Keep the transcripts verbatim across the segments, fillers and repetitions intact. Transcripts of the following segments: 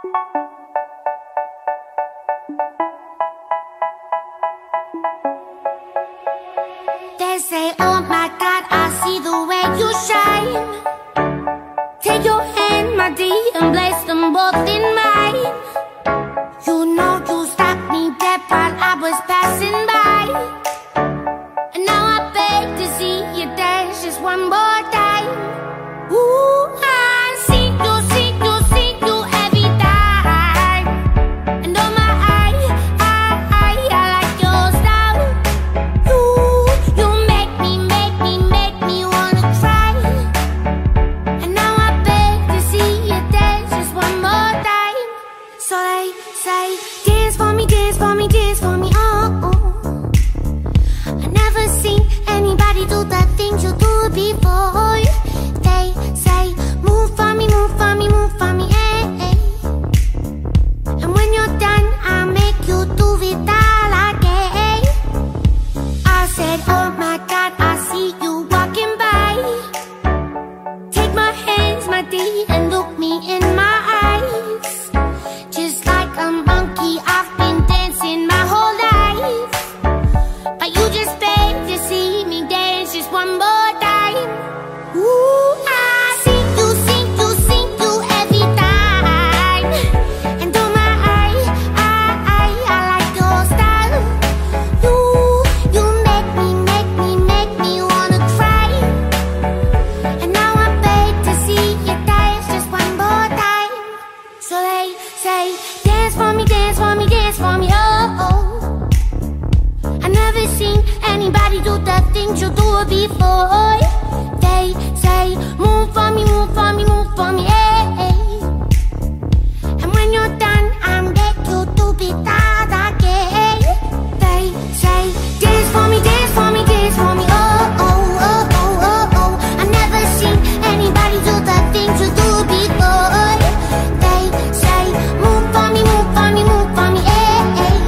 They say, oh my God, I see the way you shine. Take your hand, my dear, and place them both in mine. You know you stopped me dead while I was passing by. And now I beg to see you dance just one more time. Ooh, I see you, see you, see you every time. And oh my, I, I, I, I like your style. You, you make me, make me, make me wanna try. And now I beg to see you dance just one more time. So they say, dance for me, dance for me, dance for me, oh, oh. I never seen anybody do the things you do before. They say, move for me, move for me, move for me, eh, eh. And when you're done, I'll make you do it all again. I said, oh my God, I see you walking by. Take my hands, my dear, and look me in my eyes. Just like a monkey, I've been dancing my whole life. But you just beg to see me dance just one more time. Ooh, I see you, see you, see you every time. And oh my, I, I, I, I like your style. You, you make me, make me, make me wanna cry. And now I beg to see you dance just one more time. So they say, dance for me, dance for me, dance for me, oh, oh. I never seen anybody do the things you do before. They say, move for me, move for me, move for me, eh, eh. And when you're done, I'll make you do it all again. They say, dance for me, dance for me, dance for me, oh, oh, oh, oh, oh, oh. I never seen anybody do the things you do before. They say, move for me, move for me, move for me, eh, eh.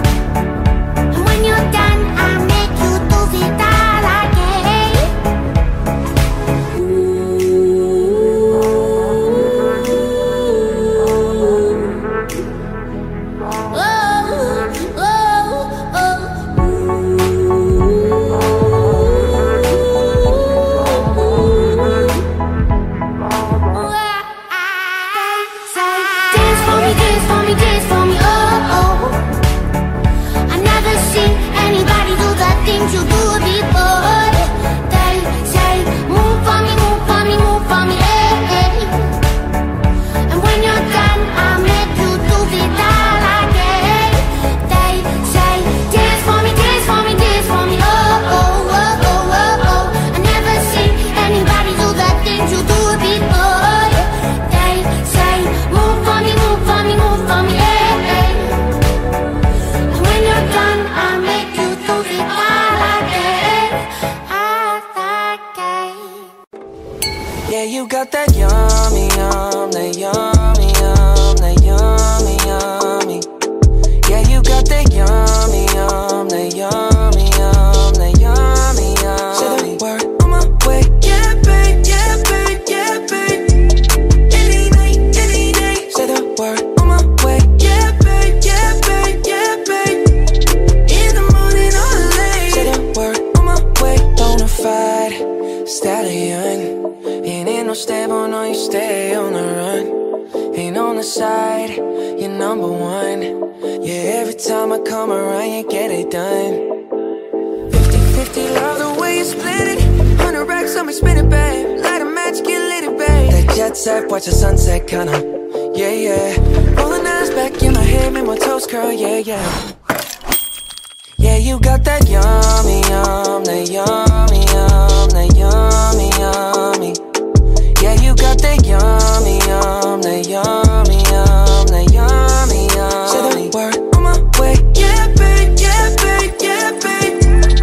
And when you're done, I'll make you do it all again. Yeah, you got that yummy, yum, that yummy, yum, that yummy, yummy. Yeah, you got that yummy, yum, that yummy, yum, that yummy, yummy. Say the word on my way. Yeah, babe, yeah, babe, yeah, babe. Any night, any day. Say the word on my way. Yeah, babe, yeah, babe, yeah, babe. In the morning or late. Say the word on my way. Bonafide stallion. Ain't in no stable, no, you stay on the run. Ain't on the side, you're number one. Yeah, every time I come around, you get it done. Fifty fifty, love the way you split it. Hundred racks on me, spin it, babe. Light a match, get lit, it, babe. That jet set, watch the sunset, kinda. Yeah, yeah. Rolling eyes back in my head, make my toes curl, yeah, yeah. Yeah, you got that yummy, yum, that yummy, yum, that yummy, yummy. Yeah, you got that yummy, yum, that yummy, yum, that yummy, yummy. Say the word on my way. Yeah, babe, yeah, babe, yeah, babe.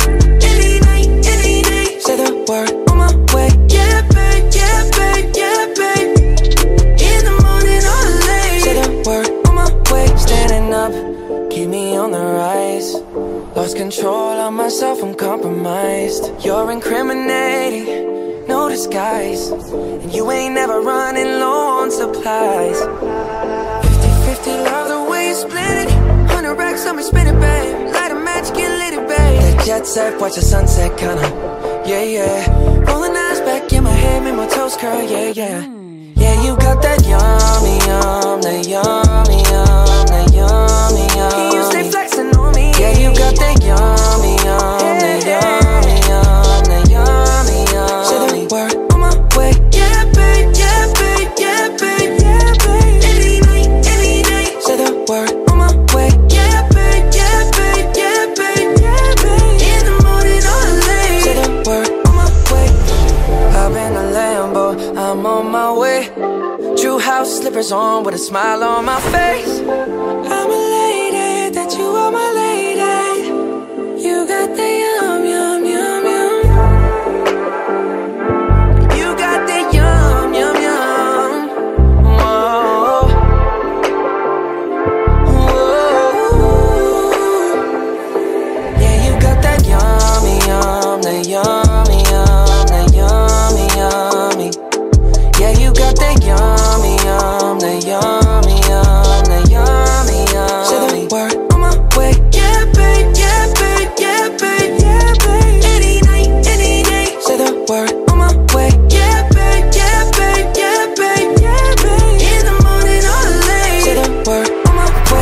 Any night, any day. Say the word on my way. Yeah, babe, yeah, babe, yeah, babe. In the morning or late. Say the word on my way. Standing up, keep me on the rise. Lost control of myself, I'm compromised. You're incriminating, no disguise. And you ain't never running low on supplies. Fifty jet set, watch the sunset, kinda. Yeah, yeah. Rolling eyes back in my head, make my toes curl, yeah, yeah. Yeah, you got that yummy, yum, that yummy, yum, that yummy, yum. Can you stay flexing on me? Yeah, you got that yummy, yum, that yummy, yum, that yummy, yum. Say the word on my way. Yeah, babe, yeah, babe, yeah, babe, yeah, babe. Any night, any night. Say the word on my way. Yeah, babe, yeah, babe, yeah, babe, yeah, babe. In the morning or late. Say the word on my way. Hop in a Lambo, I'm on my way. True house slippers on with a smile on my face. I'm elated that you are my lady. You got the yum, yum, yum, yum. You got the yum, yum, yum. Whoa. Whoa. Yeah, you got that yummy, yum, that yummy, yum, that yummy, yummy. Yeah, you got that yummy, yum, that yummy, yum, that yummy, yum. Say the word on my way. Yeah, babe, yeah, babe, yeah, babe, yeah, babe. Any night, any day. Say the word on my way. Yeah, babe, yeah, babe, yeah, babe, yeah, babe. In the morning or late. Say the word on my way.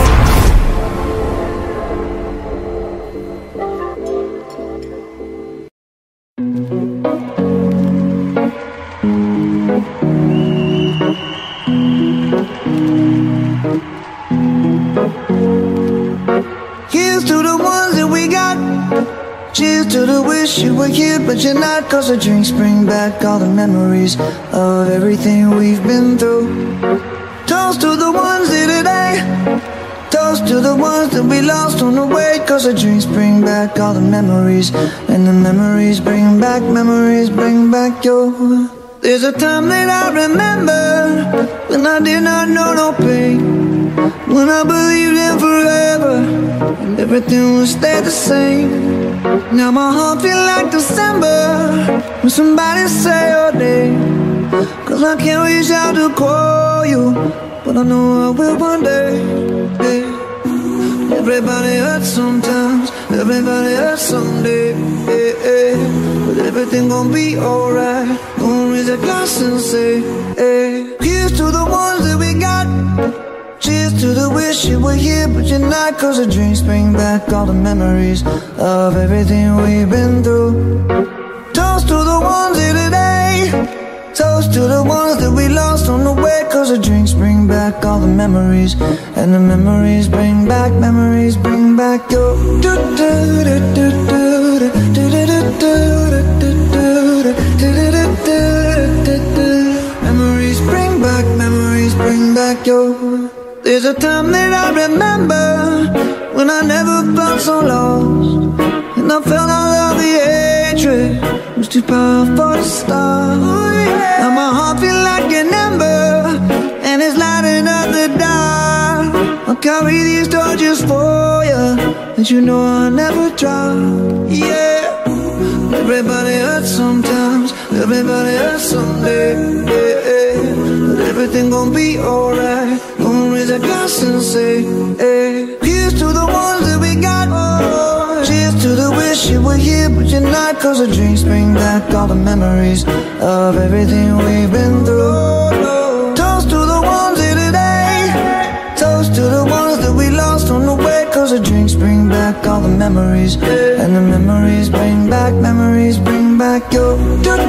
Here's to the ones that we got. Cheers to the wish you were here but you're not. Cause the drinks bring back all the memories of everything we've been through. Toast to the ones here today. Toast to the ones that we lost on the way. Cause the drinks bring back all the memories. And the memories bring back, memories bring back your. There's a time that I remember when I did not know no pain, when I believed in forever and everything would stay the same. Now my heart feel like December when somebody say your name. Cause I can't reach out to call you, but I know I will one day. Hey. Everybody hurts sometimes, everybody hurts someday. Hey, hey. But everything gon' be alright. Gonna raise a glass and say, hey. Here's to the ones that we got. Cheers to the wish you were here but you're not. Cause the drinks bring back all the memories of everything we've been through. Toast to the ones here today. Toast to the ones that we lost on the way. Cause the drinks bring back all the memories. And the memories bring back, memories bring back your. Memories bring back, memories bring back your. There's a time that I remember when I never felt so lost, and I felt all of the hatred was too powerful to stop. Now my heart feel like an ember and it's lighting up the dark. I'll carry these torches for you that you know I'll never drop. Yeah. Everybody hurts sometimes, everybody hurts someday. Yeah, yeah. But everything gon' be alright. Gonna raise a glass and say, hey. Here's to the ones that we got. Oh, cheers to the wish you were here but you're not. Cause the drinks bring back all the memories of everything we've been through. Toast to the ones here today. Toast to the ones that we lost on the way. Cause the drinks bring back all the memories. And the memories bring back, memories bring back your.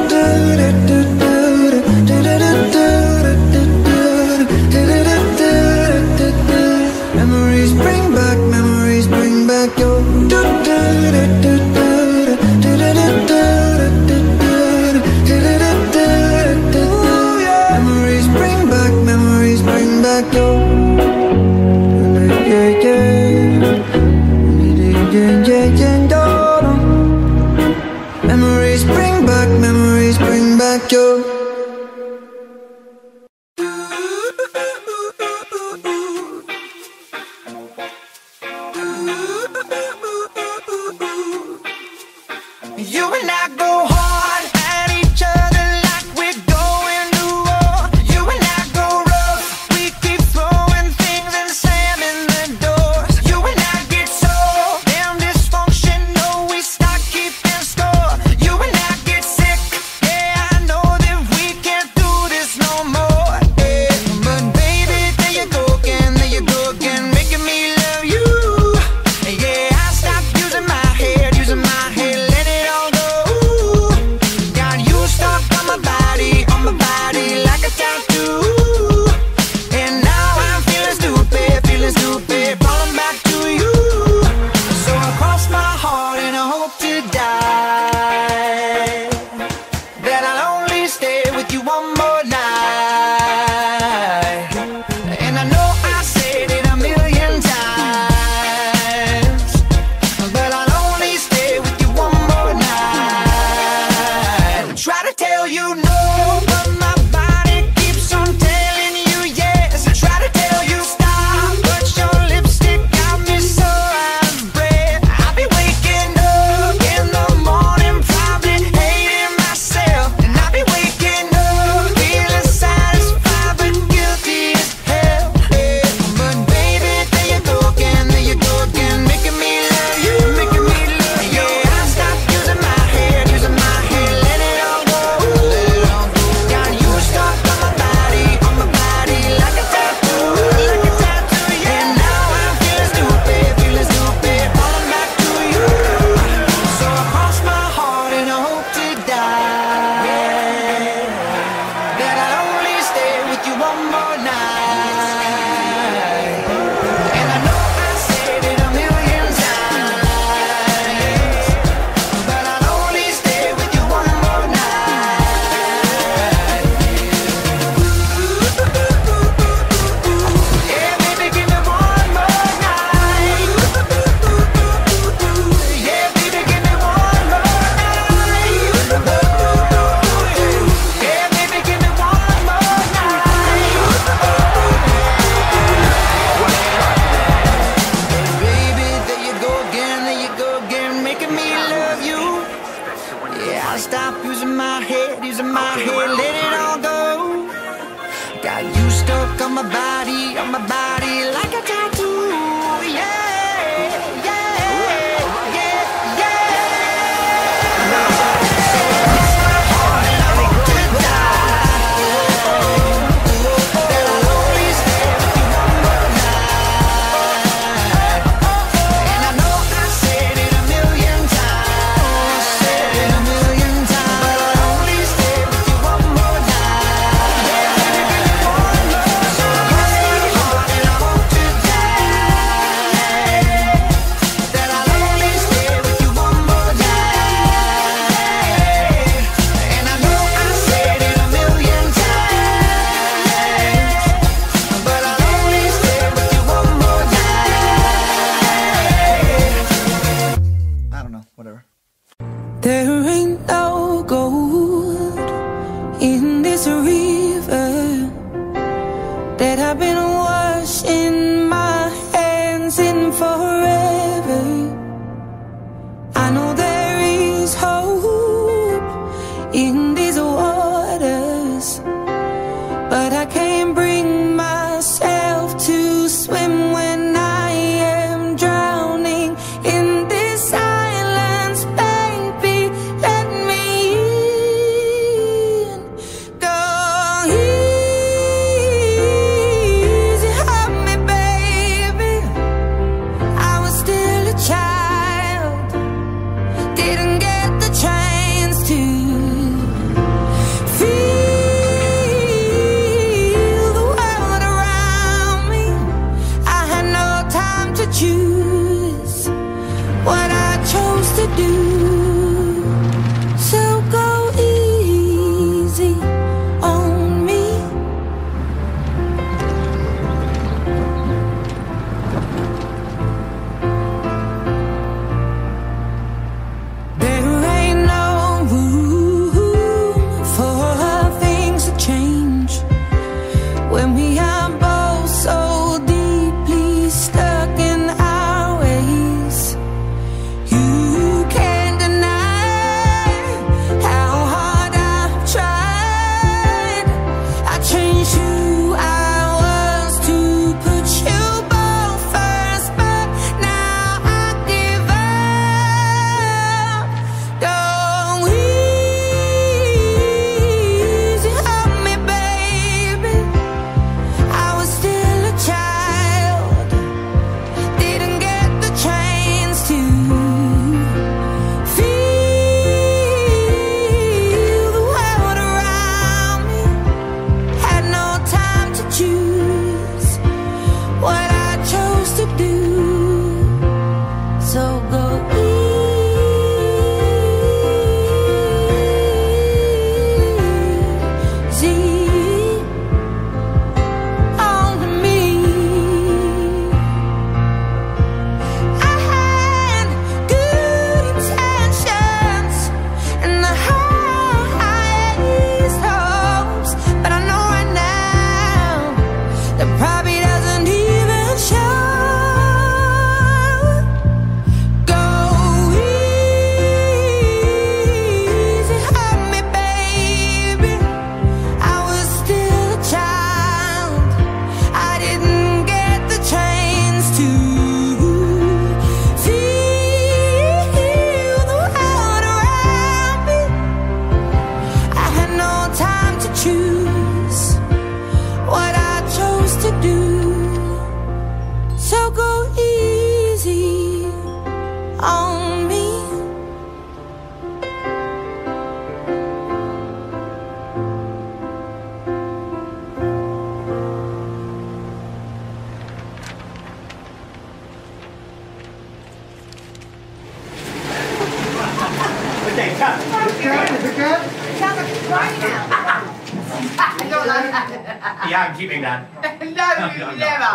Memories bring back, memories bring back your. Memories bring back, memories bring back your. Yeah, yeah, yeah, yeah, yeah. Memories bring back, memories bring back your. Got you stuck on my body, on my body like a tattoo. Yeah, yeah, yeah, yeah. It's my heart and I hope to die. That I'll only stay with you one more night. And I know I said it a million times, said it a million times, but I'll only stay with you one more night. Yeah, baby, give me one more. So it's my heart and I hope to die. That I'll only stay with you one more night. And I know I said it a million times, but I'll only stay with you one more night. I don't know, whatever. There ain't no gold in this river that I've been washing my hands in forever. I know there is hope in these waters, but I can't bring myself to swim when I am drowning in this silence. Baby, let me in. Go easy on me, baby. I was still a child, didn't get the chance to feel the world around me. I had no time to choose what I chose to do. So go easy on me. There ain't no room for things to change when we are both so deeply stuck in our ways. You can't deny how hard I've tried. I changed who I was to put you both first, but now I give up. Go easy on me, baby. I was still a child, didn't get the chance to feel the world around me. Had no time to choose what I chose to do. So go easy on me. I had good intentions and the highest hopes, but I know right now that probably doesn't even show. Go easy on me, baby. I was still a child, I didn't get the chance to feel the world around me. I had no time to choose what I chose to do. So go easy on me. Yeah, I'm keeping that. No, never.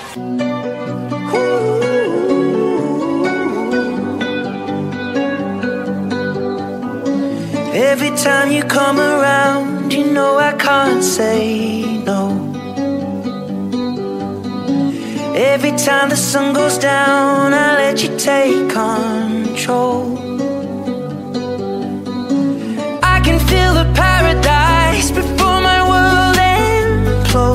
Every time you come around, you know I can't say no. Every time the sun goes down, I let you take control. I can feel the paradise before my world implodes.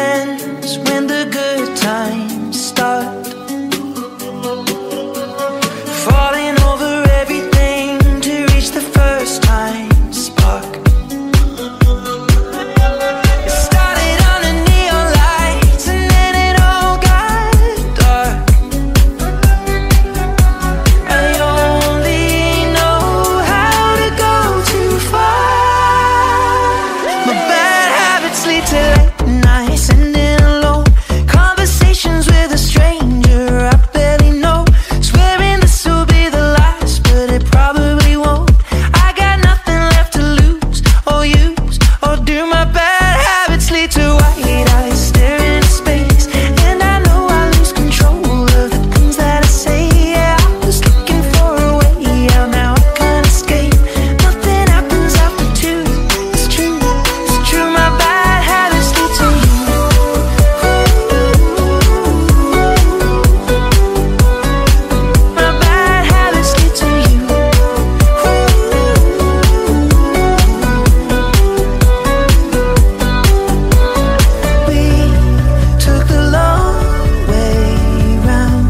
ends when the good times start. Falling over everything to reach the first time spark. It started under neon lights and then it all got dark. I only know how to go too far. My bad habits lead to late nights and in alone conversations with a stranger I barely know. Swearing this will be the last, but it probably won't. I got nothing left to lose or use or do. My bad habits lead to white eyes staring into space, and I know I lose control of the things that I say. Yeah, I was looking for a way out, now I can't escape. Nothing happens after two. It's true, it's true. My bad habits lead to you. My bad habits lead to you. We took the long way round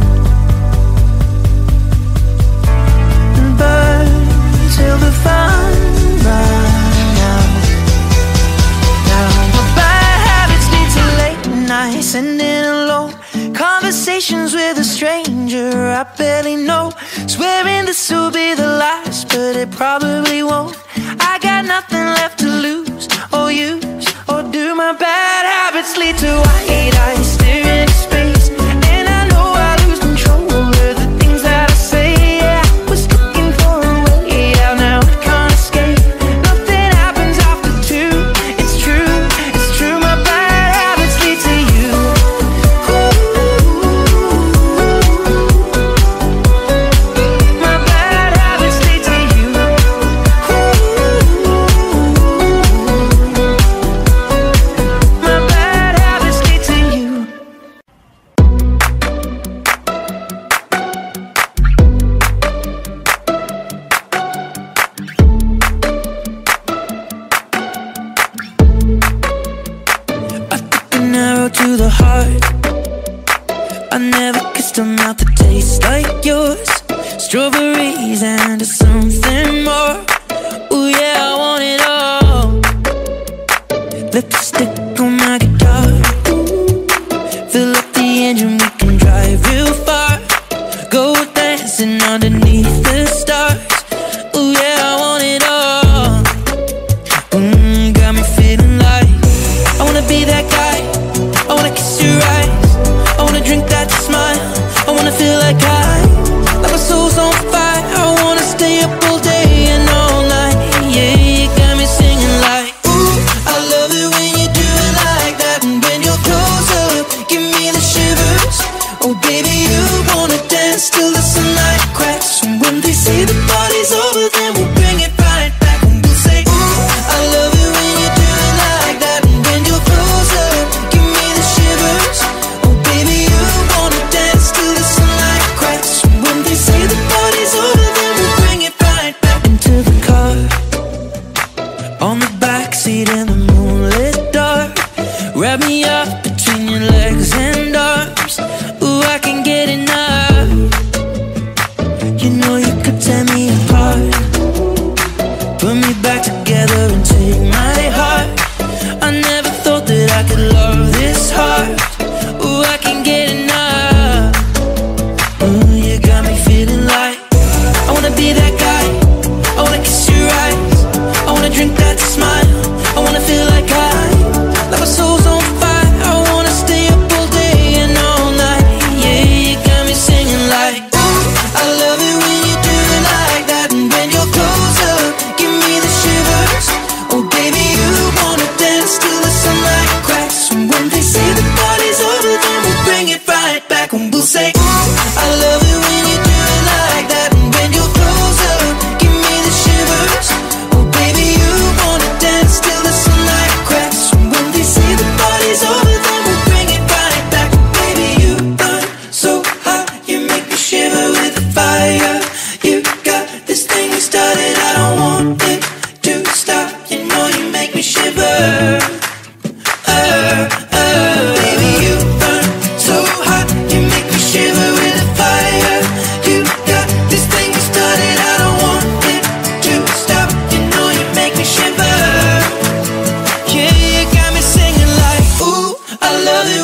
and burned till the fun ran out. Now my bad habits lead to late nights and in alone conversations with a stranger I barely know. Swearing this will be the last, but it probably won't. I got nothing left to lose or use or do. My bad habits lead to white eyes staring into space, and I know I lose control of the things that I say. Yeah, I was looking for a way out, now I can't escape. Nothing happens after two. It's true, it's true. My bad habits lead to you. My bad habits lead to you. My bad habits lead to you. I took an arrow to the heart. I never kissed a mouth that tastes like yours. Strawberries and something more. Ooh yeah, I want it all. Lipstick on my guitar. Fill up the engine, we can drive real far. Go dancing underneath the stars. Ooh yeah, I want it all. Mm, got me feeling like I wanna be that guy. I wanna kiss your eyes. I wanna drink that smile. I wanna feel like I, like my soul's on fire. I wanna stay up all day and all night. Yeah, you got me singing like, ooh, I love it when you do it like that. And when you're close up, give me the shivers. Oh baby, you wanna dance till the sunlight cracks. And when they say the party's over, then we'll bring it right back. And we'll say, ooh, I love it when you do it like that. And when you're close up, give me the shivers. Oh baby, you wanna dance till the sunlight cracks. And when they say the party's over, then we'll bring it right back. Into the car, on the backseat in the moonlit dark. Wrap me up between your legs and arms. Ooh, I can get enough. You know you could tear me apart, put me back together and take my heart. I never thought that I could love this hard. Ooh, I can get enough. Ooh, you got me feeling like I wanna be that guy. I wanna kiss your eyes. I wanna drink that smile. I wanna feel like I, like my soul's on fire. I wanna stay up all day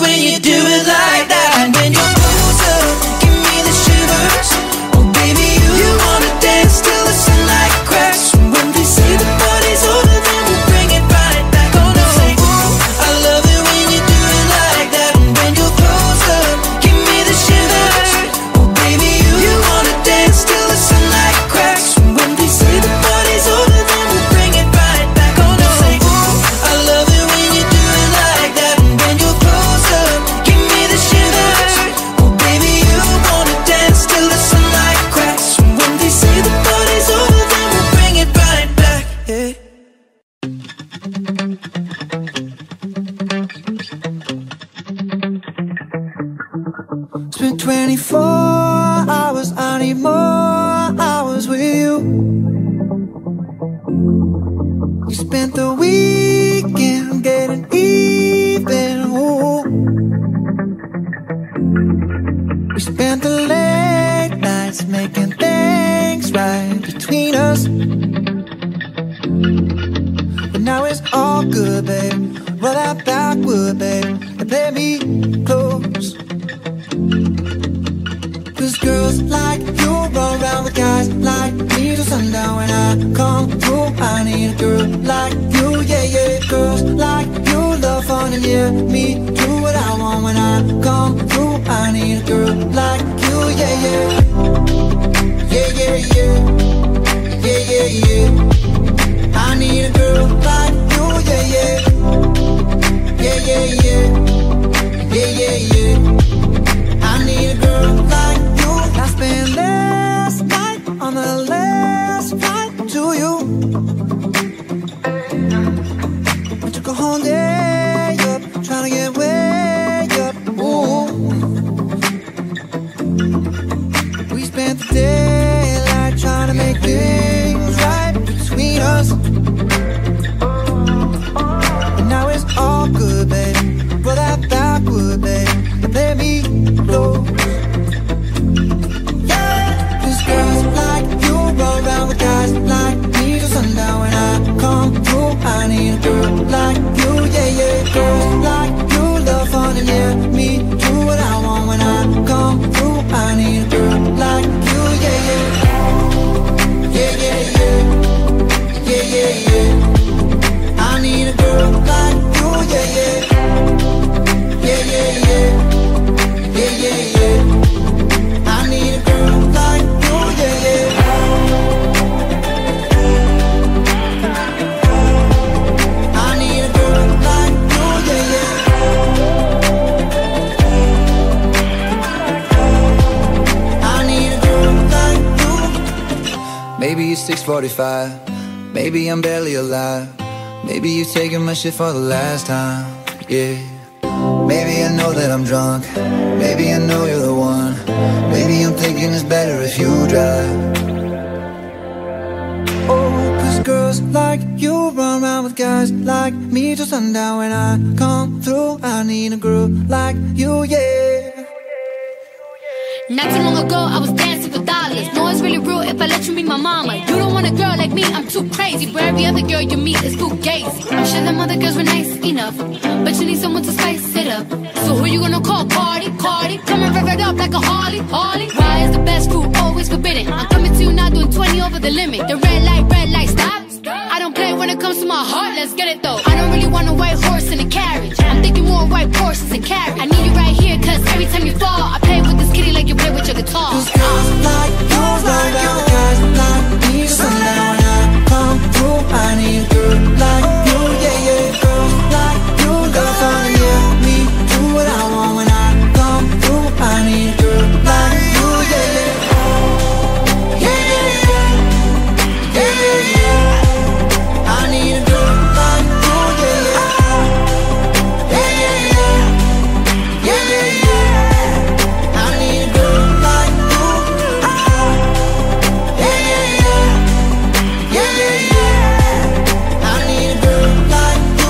when you do it like that. And when you're closer, give me the shivers. Oh baby, you, you wanna dance till the sunlight cracks. And when they say the party's over, then we'll bring it right back. Oh no, say ooh, I love it when you do it like that. And when you're closer, give me the shivers. Oh baby, you, you wanna dance till the sunlight cracks. And when they say the party's over, then we'll bring it right back. Oh no, say ooh, I love it when you do it like that. And when you're closer, give me the shivers. Oh baby, you wanna dance till the sunlight cracks. And when they say the party's over, then we'll bring it right back. Yeah. Spent twenty-four hours, I need more hours with you. You spent the weekend getting even, ooh. We spent the late nights making things right between us. But now it's all good, babe. Roll that backward, babe, and play me close. Cause girls like you run around with guys like me till sundown. When I come through, I need a girl like you, yeah, yeah. Girls like you love fun and yeah, me do what I want. When I come through, I need a girl like you, yeah, yeah. Yeah, yeah, yeah. Yeah, yeah, yeah. I need a girl like you, yeah, yeah. Yeah, yeah, yeah. Yeah, yeah, yeah. I need a girl like you. I spent last night on the last flight to you. I took a whole day up, trying to get way up. Ooh. We spent the daylight trying to make things right between us. But now it's all good, babe. Roll that backward, babe, and play me close. Yeah, cause girls like you roll around with guys like me till sundown. When I come through, I need a girl like you, yeah, yeah. Girls like you love fun and yeah, me do what I want. When I come through, I need a girl like you, yeah, yeah. Yeah, yeah, yeah. Yeah, yeah, yeah. I need a girl like you, yeah, yeah. Yeah, yeah, yeah. Yeah, yeah, yeah. I need a girl like you, yeah, yeah. I need a girl like you, yeah, yeah. I need a girl like you. Maybe it's six forty-five. Maybe I'm barely alive. Maybe you're taking my shit for the last time, yeah. Maybe I know that I'm drunk. Maybe I know you're the one. Maybe I'm thinking it's better if you drive. Oh, cause girls like you run around with guys like me till sundown. When I come through, I need a girl like you, yeah. Not too long ago, I was dancing for dollars. No, it's really real if I let you meet my mama. You don't want a girl like me, I'm too crazy. Where every other girl you meet is too gazy. I'm sure them other girls were nice enough, but you need someone to spice it up. So who you gonna call? Cardi, Cardi. Come and rev it up like a Harley, Harley. Why is the best food always forbidden? I'm coming to you now doing twenty over the limit. The red light, red light, stop. I don't play when it comes to my heart, let's get it though. I don't really want a white horse in a carriage. I'm thinking more white horses and carriage. I need you right here, cause every time you fall, I play with this kitty like you play with your guitar. Cause girls like you run around with guys like me till sundown. When I come through, I need a girl like you, yeah, yeah. Girls like you love fun, yeah, me do what I want. When I come through, I need a girl like you, yeah, yeah. Yeah, yeah, yeah. Yeah, yeah, yeah. I need a girl like you, yeah, yeah. Yeah, yeah, yeah. Yeah, yeah, yeah. I need a girl like you. Yeah, yeah, yeah. Yeah, yeah, yeah. I need a girl like you.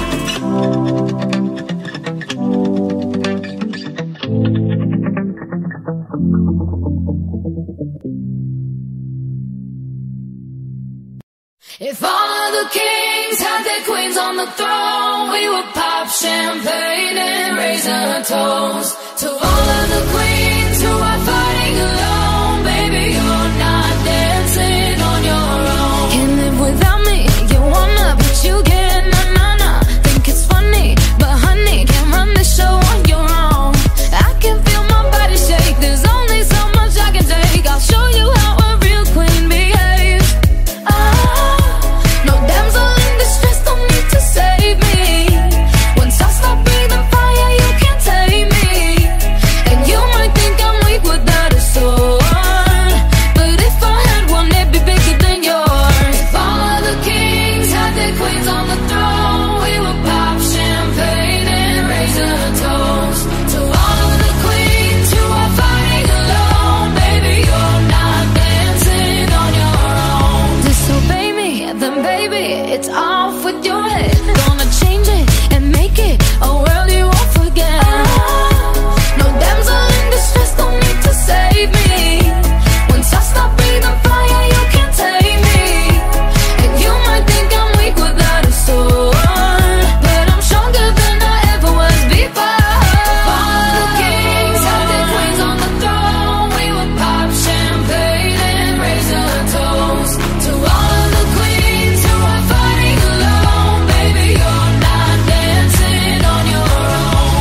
If all of the kings had their queens on the throne, we would pop champagne and raise our a toast to all of the queens who are fighting alone. Baby, you're not dancing on your own. Can't live without me, you wanna, but you can't. Na na na, think it's funny, but honey, can't run the show on your own. I can feel my body shake, there's only so much I can take. I'll show you how a real queen behaves. Ah, no damsel in distress, don't need to save me. Once I stop breathing fire, you can't tame me. And you might think I'm weak without a sword, but if I had one, it'd be bigger than yours. If all of the kings had their queens on the throne, we would pop champagne and raise a toast to all of the queens who are fighting alone. Baby, you're not dancing on your own. Disobey me, then baby, it's off with your head. Gonna change it and make it a world you won't forget. No damsel in distress, don't need to save me. Once I stop breathing fire, you can't tame me. And you might think I'm weak without a sword, but I'm stronger than I ever was before. If all of the kings had their queens on the throne, we would pop champagne and raise a toast to all of the queens who are fighting alone. Baby, you're not dancing on your own.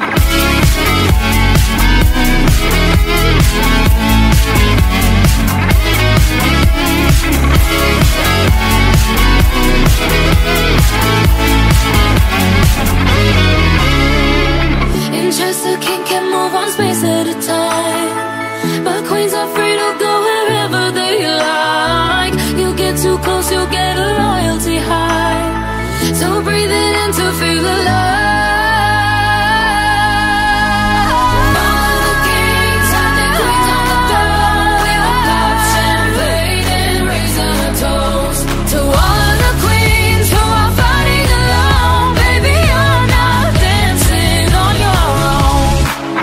Interest the king can move one space at a time, but queens are free to go wherever they like. You get too close, you'll get a loyalty high, so breathe it in to feel alive. All of the kings had their queens on the throne, we would pop champagne and raise a toast to all of the queens who are fighting alone. Baby, you're not dancing on your own.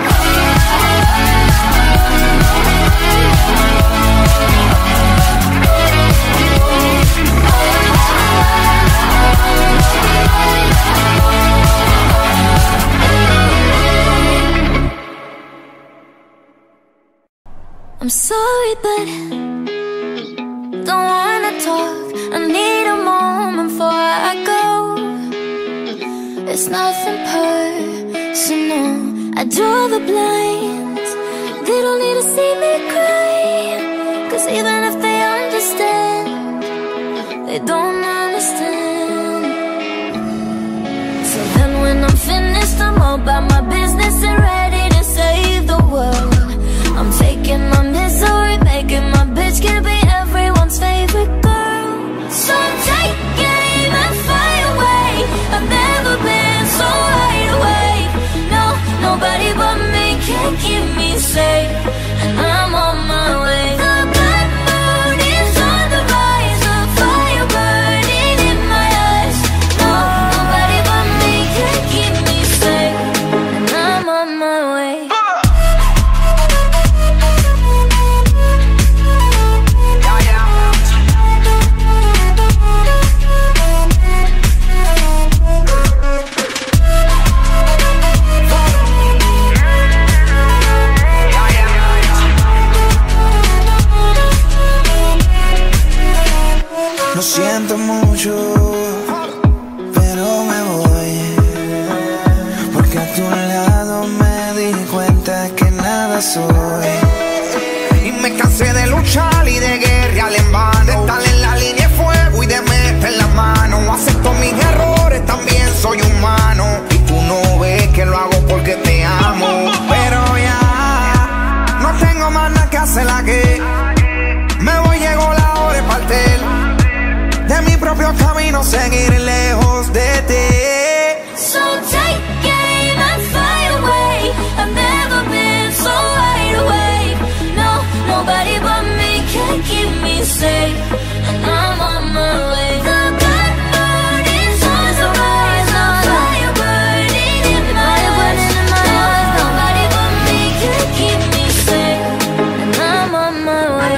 I'm sorry, but don't wanna talk. I need a moment before I go. It's nothing personal, I draw the blinds. They don't need to see me cry, 'cause even if they understand, they don't understand. So then when I'm finished, I'm all about my business and ready to save the world. I'm taking my misery, making my bitch can be everyone's favorite girl. So take aim and fly away. I've never been so wide awake. No, nobody but me can keep me safe, and I'm on my way. The good mood is on the rise, a fire burning in my eyes. No, nobody but me can keep me safe, and I'm on my way. Lo siento mucho, pero me voy, porque a tu lado me di cuenta que nada soy. Y me cansé de luchar y de guerrear en vano, de estar en la línea de fuego y de meter la mano. Acepto mis errores, también soy humano, y tú no ves que lo hago porque te amo. Pero ya no tengo más nada que hacer aquí. Me voy, llegó la hora de partir de mi propio camino, seguir lejos de ti. So take aim and fly away. I've never been so wide awake. No, nobody but me can keep me safe, and I'm on my way. The good mood is on the rise, a fire burning in my eyes. Nobody but me can keep me safe, and I'm on my way.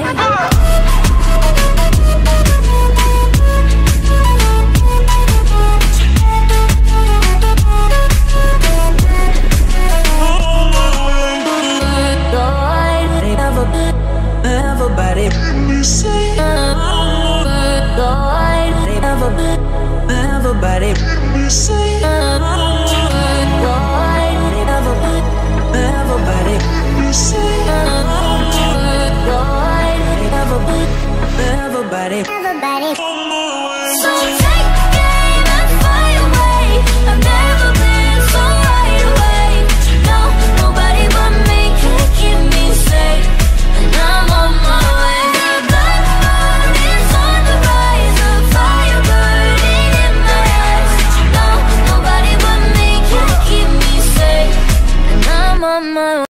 body. Everybody, everybody. So take the game and fly away. I've never been so wide awake. No, nobody but me can keep me safe. And I'm on my way. The blackbird is on the rise. The fire burning in my eyes. No, nobody but me can keep me safe. And I'm on my way.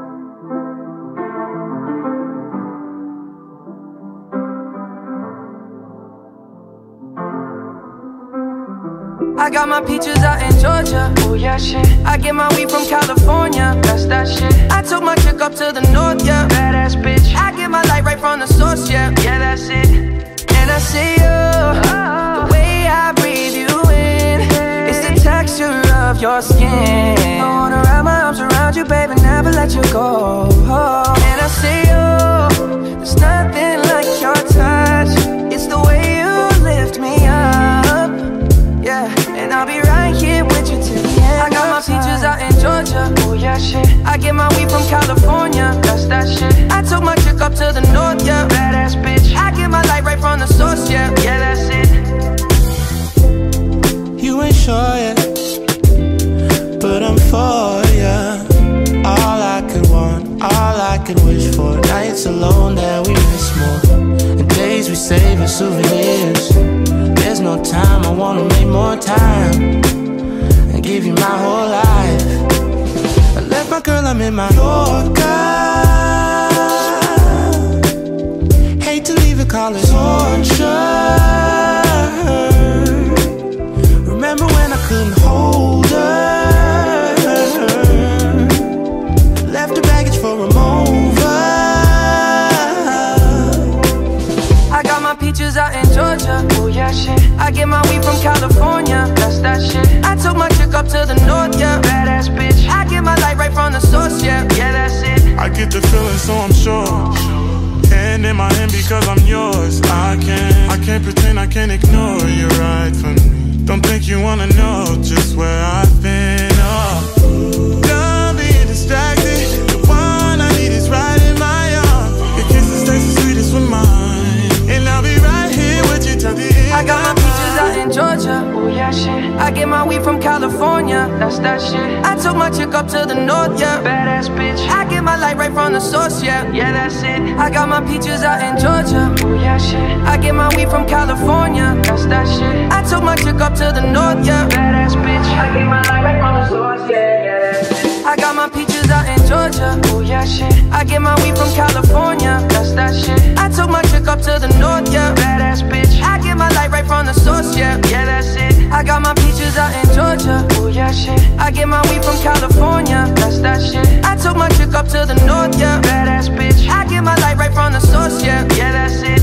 I got my peaches out in Georgia. Oh yeah, shit. I get my weed from California. That's that shit. I took my chick up to the north, yeah. Badass bitch. I get my light right from the source, yeah. Yeah, that's it. And I see you, oh. The way I breathe you in, it's the texture of your skin. I wanna wrap my arms around you, baby, never let you go. Oh. And I see you, there's nothing like your touch. It's the way you lift me up. Yeah, and I'll be right here with you till the end. I got my peaches out in Georgia. Oh yeah, shit. I get my weed from California. That's that shit. I took my chick up to the north, yeah. Badass bitch. I get my light right from the source, yeah. Yeah, that's it. You ain't sure yet, but I'm for ya. All I could want, all I could wish for. Nights alone that we miss more, and days we save as souvenirs. There's no time, I wanna make more time and give you my whole life. I left my girl, I'm in my Yorker. Hate to leave it, call it torture. Remember when I couldn't hold her? Left her baggage for a mover. I got my peaches out in Georgia. Oh yeah, shit. I get my weed from California. That's that shit. I took my chick up to the north, yeah. Badass bitch. I get my light right from the source, yeah. Yeah, that's it. I get the feeling, so I'm sure. Hand in my hand because I'm yours. I can't, I can't pretend, I can't ignore you right from me. Don't think you wanna know just where I've been. Oh, done being distracted. The one I need is right in my arms. Your kisses taste the sweetest with mine, and I'll be right here with you till the end. I got my peaches out in Georgia. Oh yeah, shit. I get my weed from California. That's that shit. I took my chick up to the north, yeah. Badass bitch. I get my light right from the source, yeah. Yeah, that's it. I got my peaches out in Georgia. Oh yeah, shit. I get my weed from California. That's that shit. I took my chick up to the north, yeah. Badass bitch. I get my light right from the source, yeah. Yeah, that's it. I got my peaches out in Georgia. Oh yeah, shit. I get my weed from California. That's that shit. I took my chick up to the north, yeah. Badass bitch. I get my light right from the source, yeah. Yeah, that's it. I got my peaches out in Georgia. Oh yeah, shit. I get my weed from California. That's that shit. I took my chick up to the north, yeah. Badass bitch. I get my light right from the source, yeah. Yeah, that's it.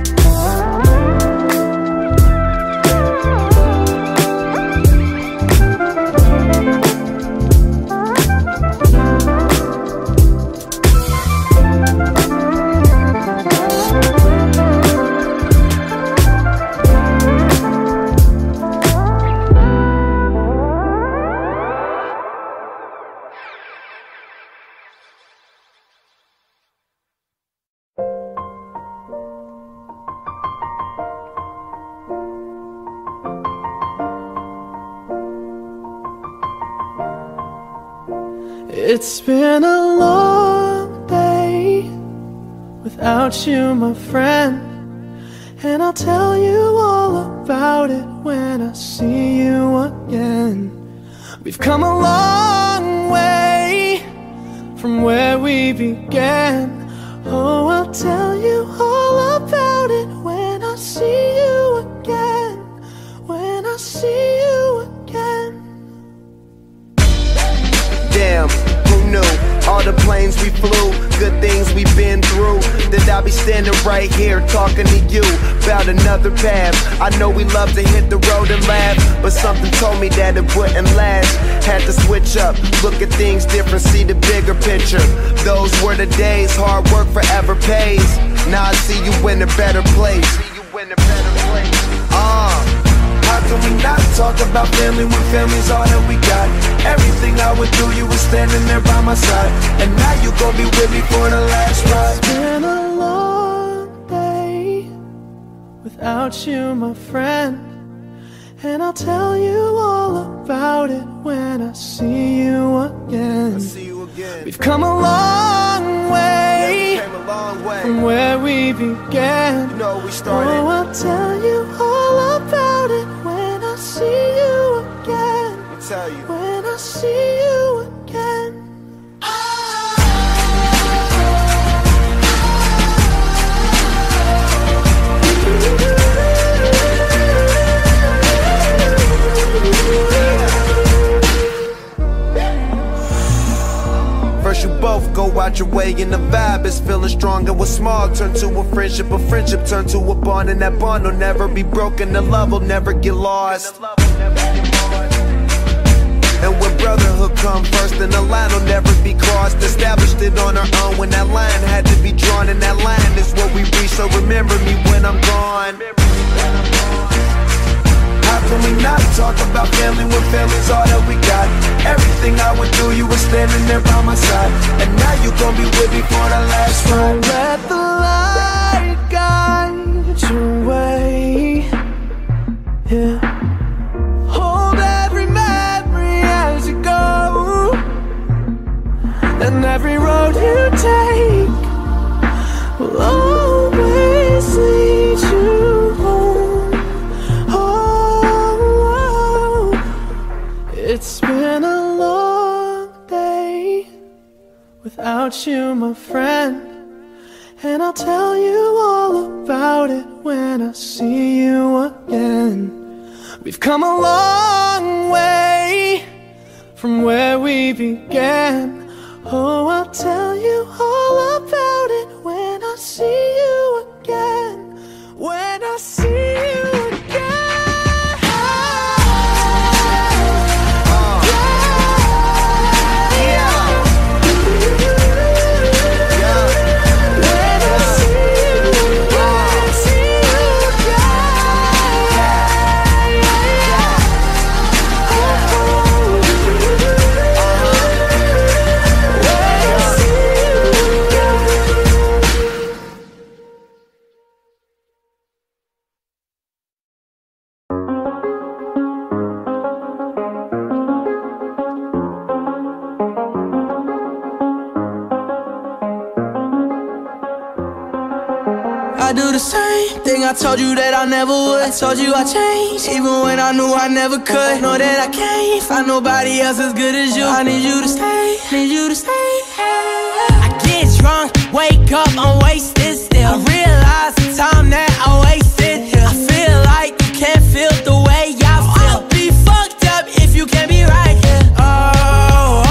It's been a long day without you, my friend, and I'll tell you all about it when I see you again. We've come a long way from where we began. Oh, I'll tell you all about it when I see you again. When I see you again. Damn, who knew? All the planes we flew, good things we've been through, that I'll be standing right here talking to you about another path. I know we love to hit the road and laugh, but something told me that it wouldn't last. Had to switch up, look at things different, see the bigger picture. Those were the days, hard work forever pays. Now I see you in a better place. See you in a better place. Uh, I How can we not talk about family when family's all that we got? Everything I went through, you were standing there by my side, and now you gon' be with me for the last ride. It's been a long day without you, my friend, and I'll tell you all about it when I see you again. I see you again. We've come a long way, yeah, we came a long way from where we began. You know we started. Oh, I'll tell you all about it when I see you again. Let me tell you. When I see you again. First you both go out your way and the vibe is feeling strong, and what's small turn to a friendship, a friendship turn to a bond, and that bond will never be broken, the love will never get lost. And when brotherhood come first, then the line will never be crossed. Established it on our own when that line had to be drawn, and that line is what we reach, so remember me when I'm gone. How can we not talk about family when family's all that we got? Everything I went through, you were standing there by my side, and now you gon' be with me for the last ride. Let the light guide your way, yeah. Hold every memory as you go, and every road you take will always lead you home. Oh, it's been a long day without you, my friend, and I'll tell you all about it when I see you again. We've come a long way from where we began. Oh, I'll tell you all about it when I see you again. When I see you again. Uh, yeah. Yeah. When I see you, when I see you I do the same thing I told you that I never would. I told you I changed, even when I knew I never could. Know that I can't find nobody else as good as you. I need you to stay, need you to stay. I get drunk, wake up, I'm wasted still. I realize the time that I wasted here. I feel like you can't feel the way I feel. I'll be fucked up if you can't be right here. Oh, oh,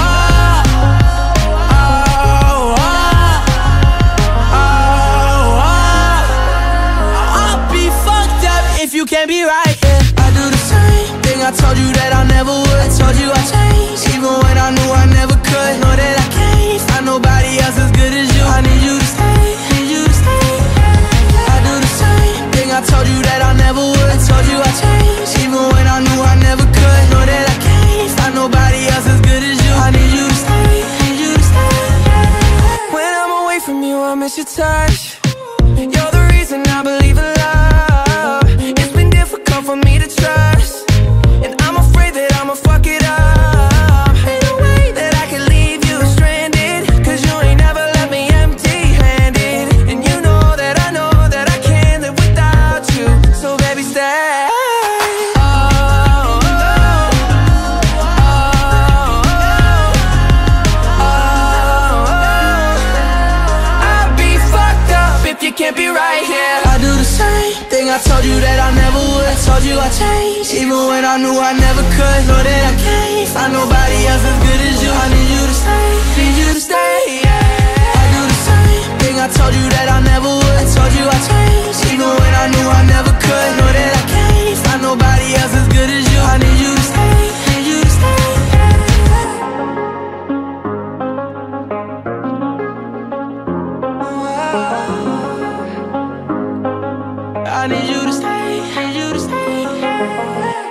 oh, oh, oh, oh. I'll be fucked up if you can't be right here. I do the same thing I told you that I never would. I told you I changed, even when I knew I never could. Know that I can't find nobody else as good as you. I need you to stay, need you to stay. I do the same thing I told you that I never would. I told you I changed, even when I knew I never could. Know that I can't find nobody else as good as you. I need you to stay, need you to stay. When I'm away from you, I miss your touch. You're the reason I believe in love. It's been difficult for me to trust, and I'm afraid that I'ma fuck it up. Ain't no way that I can leave you stranded, cause you ain't never left me empty-handed. And you know that I know that I can't live without you. So baby, stay. Oh, oh, oh, oh, oh. I'll be fucked up if you can't be right here. I do the same thing I told you that I never would. I told you I changed, even when I knew I never could. Know that I can't find nobody else as good as you. I need you to stay, need you to stay, yeah. I do the same thing I told you that I never would. I told you I changed, even when I knew I never could. Know that I can't find nobody else as good as you. I need you to stay, need you to stay, I need you to stay, need you to stay.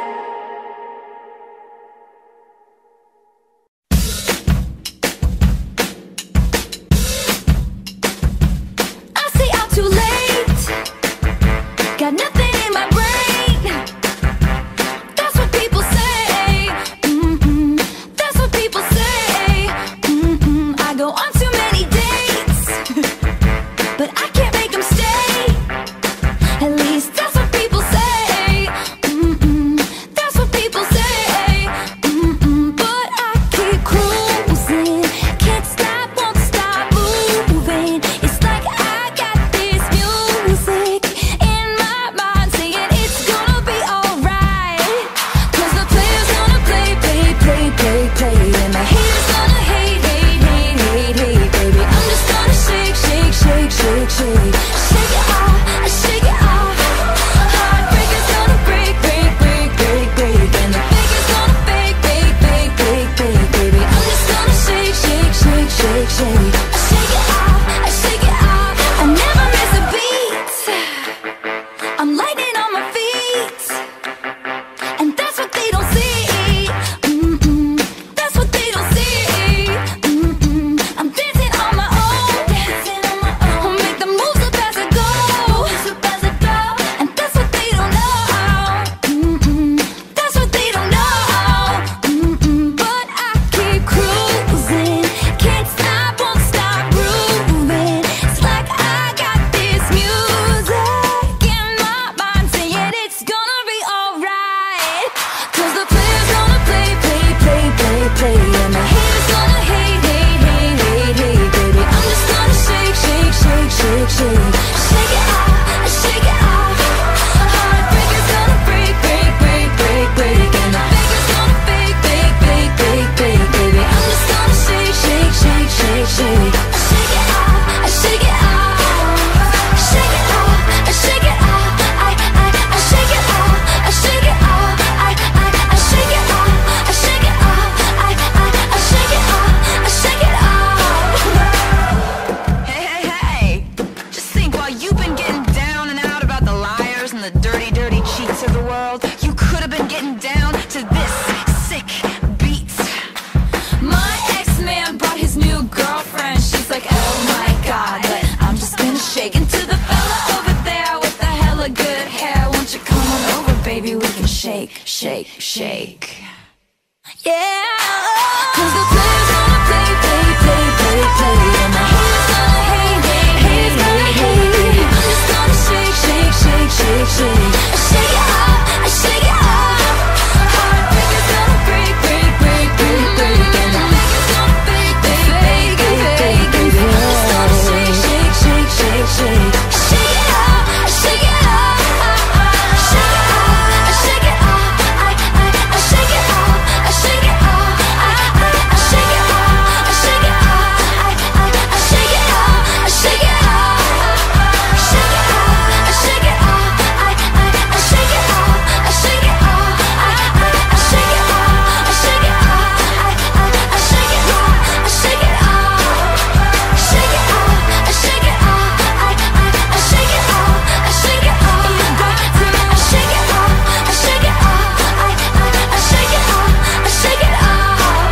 shake, shake. Yeah, cause the players gonna play, play, play, play, play. And the haters gonna hate, hate, hate, hate, hate. I'm just gonna shake, shake, shake, shake, shake. I shake it off, I shake it off. Heartbreakers gonna break, break, break, break, break. And the fakers gonna fake, fake, fake, fake, fake. I'm just gonna shake, shake, shake, shake, shake. I shake it off, I shake it off. Shake it off, I shake it off. I, I, I shake it off, I shake it off. I, I, I shake it off, I shake it off. I, I, I shake it off, I shake it off. Shake it off, I shake it off. I, I, I shake it off, I shake it off. I, I, I shake it off, I shake it off. I, I, I shake it off, I shake it off. Shake it off, I shake it off. I, I, I shake it off, I shake it off. You got to, I shake it off, I shake it off. I, I, I shake it off, I shake it off.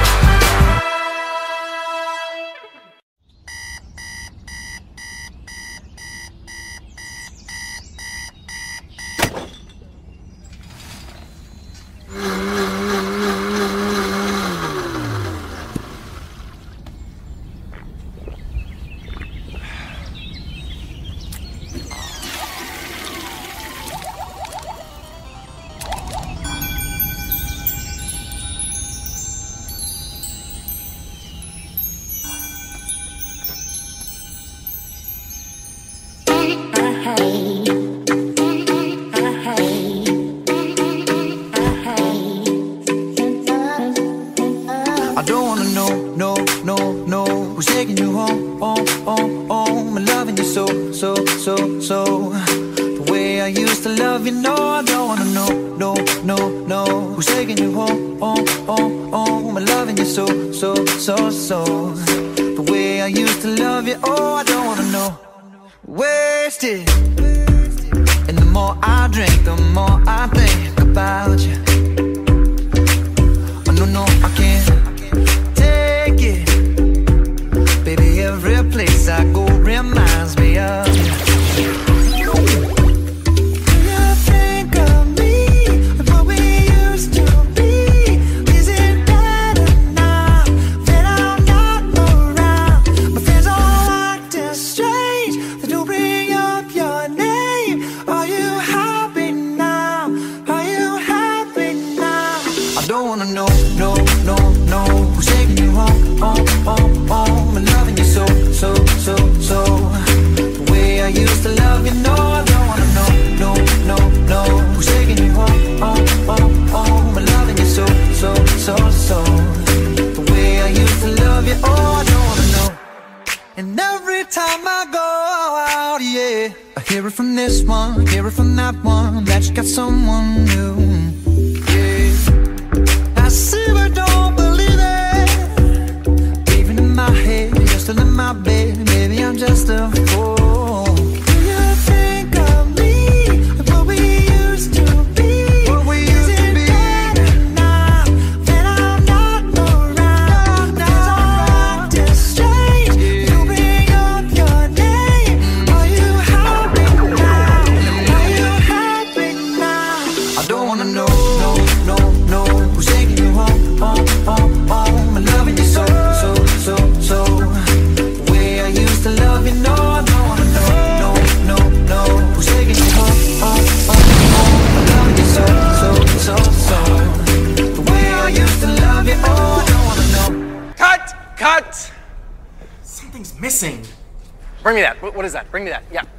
I don't wanna know, no, no, no, who's taking you home, home, home, home, and loving you so, so, so, so, the way I used to love you. No, I don't wanna know, no, no, no, who's taking you home, home, home, home, and loving you so, so, so, so, the way I used to love you. Oh, I don't wanna know. Wasted, and the more I drink, the more I think about you. Oh, no, no, I can't take it. Baby, every place I go reminds me of you. Do you think of me, of what we used to be? Is it better now that I'm not around? My friends all acting strange, they don't bring up your name. Are you happy now? Are you happy now? I don't wanna know, no, no, no, who's taking you home, home, home, home, and loving you so, so, so, so, the way I used to love you. No, I don't wanna know, no, no, no, who's taking you home, home, home, home, and loving you so, so, so, so, the way I used to love you. Oh, I don't wanna know. And every time I go out, yeah, I hear it from this one, hear it from that one, that you got someone new. Yeah, I see but don't believe it. Even in my head, you're still in my bed. Maybe I'm just a fool. Do you think of me, of what we used to be? What we used to be. Now that I'm not around, cause I'm acting strange. You bring up your name. Are you happy now? Are you happy now? I don't wanna know, no, no, no, who's taking you home, home, home, home, and loving you so, so, so, so, the way I used to love you. No, I don't wanna know, no, no, no, who's taking you home, home, home, home, and loving you so, so, so, so, the way I used to love you. Oh, I don't wanna know. Cut! Cut! Something's missing. Bring me that. What, what is that? Bring me that. Yeah.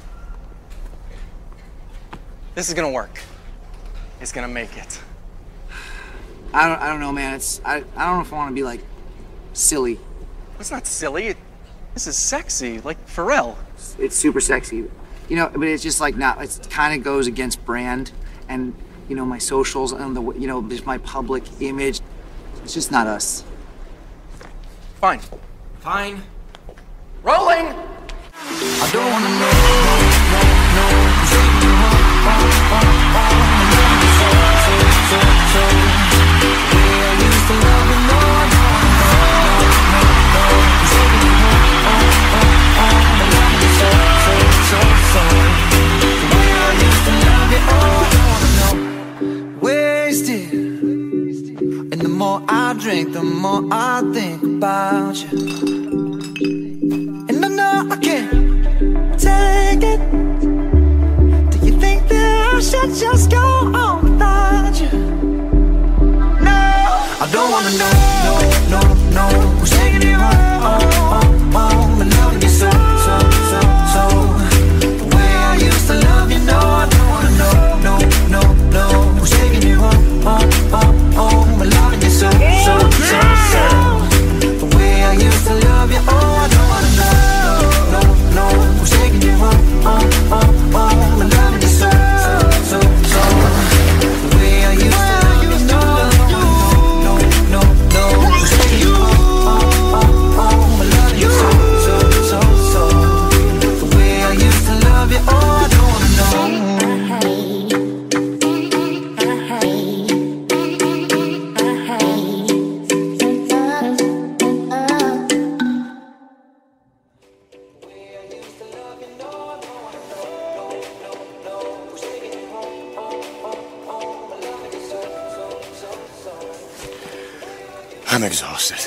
This is gonna work. It's gonna make it. I don't, I don't know, man. It's I, I don't know if I want to be like silly. It's not silly. It, this is sexy, like Pharrell. It's, it's super sexy, you know. But it's just like not. It kind of goes against brand and you know my socials and the you know just my public image. It's just not us. Fine. Fine. Rolling. I don't wanna know, no, no, no, who's taking you home, home, home, home, and loving you so, so, so, so, the way I used to love you. No, I don't wanna know, no, no, no, who's taking you home, home, home, home, and loving you so, so, so, so, the way I used to love you. Oh, I don't wanna know. Wasted, think, the more I think about you. And I know I can't take it. Do you think that I should just go on without you? No, I don't wanna know, no, no, no, who's taking you home, oh, oh, oh, and loving you so, so, so, so. The way I used to love you, no, I don't wanna know, no, no, no, who's taking you home, oh, oh, oh, and loving you so, so, so, so. The way I used to love you, oh, I don't wanna know, no, no, who's taking you home, oh, oh, oh, and loving you so, so, so, so. The way I used to love you, no, no, no, no, who's taking you home, oh, oh, oh, and loving you so, so, so, so. The way I used to love you, oh, I don't wanna know. I'm exhausted.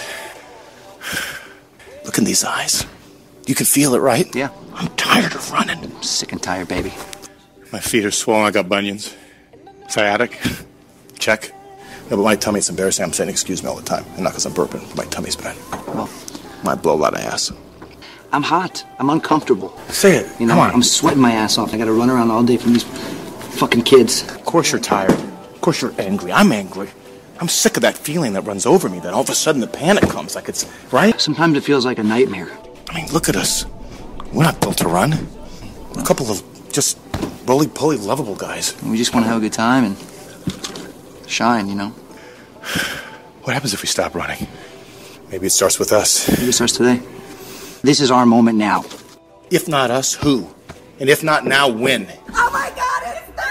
Look in these eyes. You can feel it, right? Yeah. I'm tired of running. Sick and tired, baby. My feet are swollen. I got bunions. Sciatic. Check. No, but my tummy's embarrassing. I'm saying excuse me all the time. And not because I'm burping. My tummy's bad. Well, might blow a lot of ass. I'm hot. I'm uncomfortable. Say it. You know, Come on. I'm sweating my ass off. I gotta run around all day from these fucking kids. Of course you're tired. Of course you're angry. I'm angry. I'm sick of that feeling that runs over me, that all of a sudden the panic comes, like it's, right? Sometimes it feels like a nightmare. I mean, look at us. We're not built to run. We're a couple of just roly-poly lovable guys. We just want to have a good time and shine, you know? What happens if we stop running? Maybe it starts with us. Maybe it starts today. This is our moment now. If not us, who? And if not now, when? Oh my God, it's them!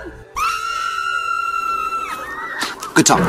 Good talk.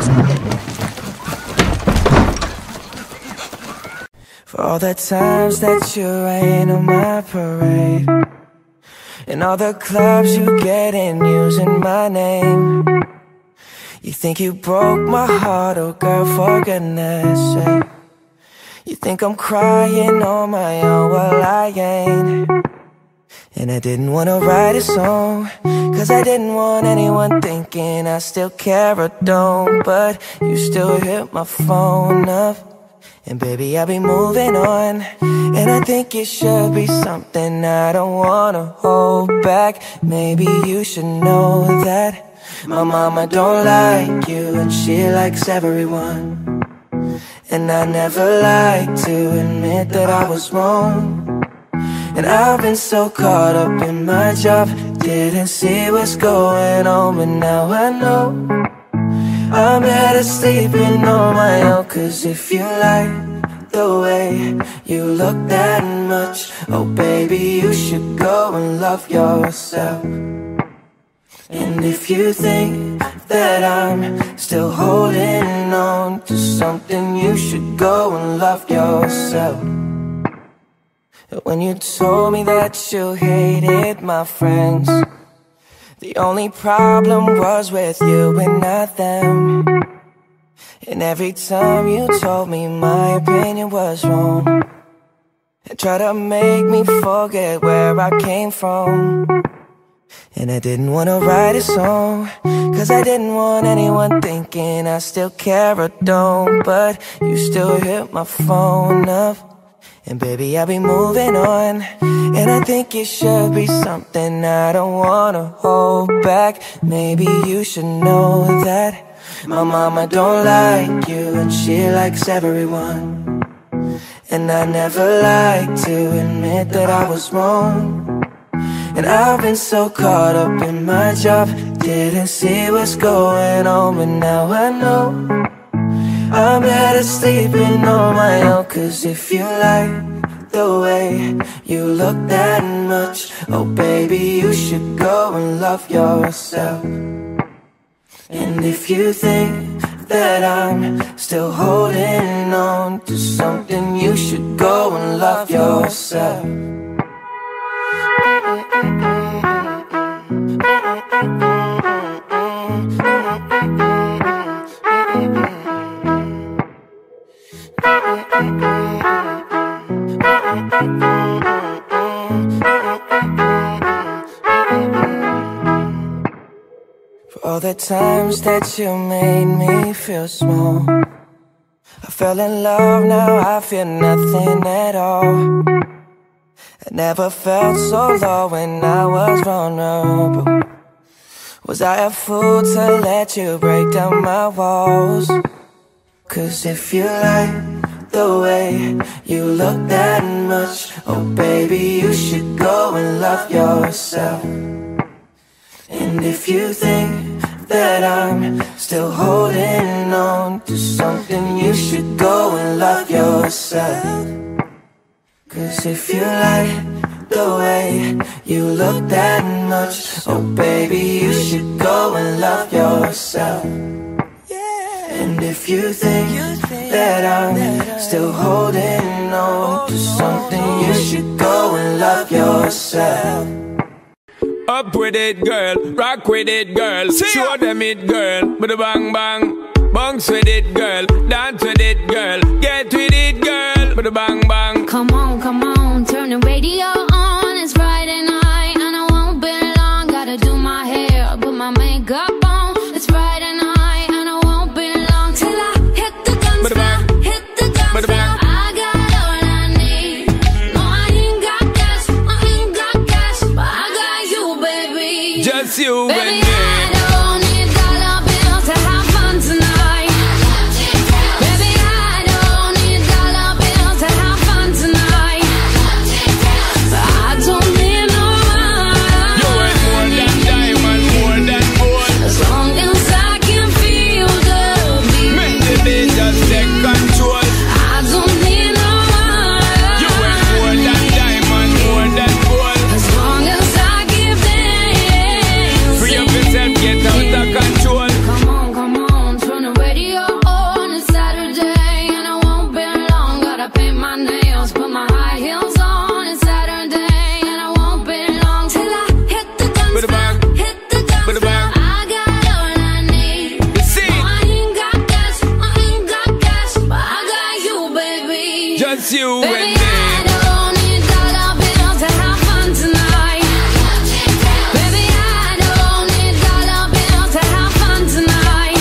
For all the times that you rain on my parade, and all the clubs you get in using my name. You think you broke my heart, oh girl, for goodness sake. You think I'm crying on my own, well I ain't. And I didn't wanna write a song, cause I didn't want anyone thinking I still care or don't. But you still hit my phone up, and baby I'll be moving on. And I think it should be something I don't wanna hold back. Maybe you should know that my mama don't like you, and she likes everyone. And I never like to admit that I was wrong. And I've been so caught up in my job, didn't see what's going on, but now I know I'm better sleeping on my own. Cause if you like the way you look that much, oh baby, you should go and love yourself. And if you think that I'm still holding on to something, you should go and love yourself. When you told me that you hated my friends, the only problem was with you and not them. And every time you told me my opinion was wrong, and tried to make me forget where I came from. And I didn't wanna write a song, cause I didn't want anyone thinking I still care or don't. But you still hit my phone up, and baby I'll be moving on. And I think it should be something I don't wanna hold back. Maybe you should know that my mama don't like you, and she likes everyone. And I never like to admit that I was wrong. And I've been so caught up in my job, didn't see what's going on, but now I know I'm better sleeping on my own. Cause if you like the way you look that much, oh baby, you should go and love yourself. And if you think that I'm still holding on to something, you should go and love yourself. all the times that you made me feel small. I fell in love, now I feel nothing at all. I never felt so low when I was vulnerable. Was I a fool to let you break down my walls? Cause if you like the way you look that much, oh baby, you should go and love yourself. And if you think that I'm still holding on to something, you should go and love yourself. Cause if you like the way you look that much, oh baby, you should go and love yourself. And if you think that I'm still holding on to something, you should go and love yourself. Up with it, girl, rock with it, girl. Show them it, girl, with a bang bang. Bounce with it, girl, dance with it, girl. Get with it, girl, with a bang bang. Come on, come on, turn the radio on. It's Friday night and I won't be long. Gotta do my hair, put my makeup on. It's Friday night and I won't be long till I hit the guns now, hit the guns now. I got all I need. No, I ain't got cash, I ain't got cash, but I got you, baby. Just you baby, and me. I don't need dollar bills to have fun tonight. Baby, I don't need dollar bills to have fun tonight. But I don't need no money. You ain't more than diamond, more than gold. As long as I can feel the beat, make the beat just take control. I don't need no money. You ain't more than diamond, more than gold. As long as I give them, free up yourself, get out of control. Come on, come on, turn the radio on. It's Saturday and I won't be long. Gotta paint my nails, put my high heels on. It's Saturday and I won't be long till I hit the guns now, hit the guns now. I got all I need. No, I ain't got cash, I ain't got cash, but I got you, baby. Just you Baby, and me. I don't need dollar bills to have fun tonight. Baby, I don't need dollar bills to have fun tonight.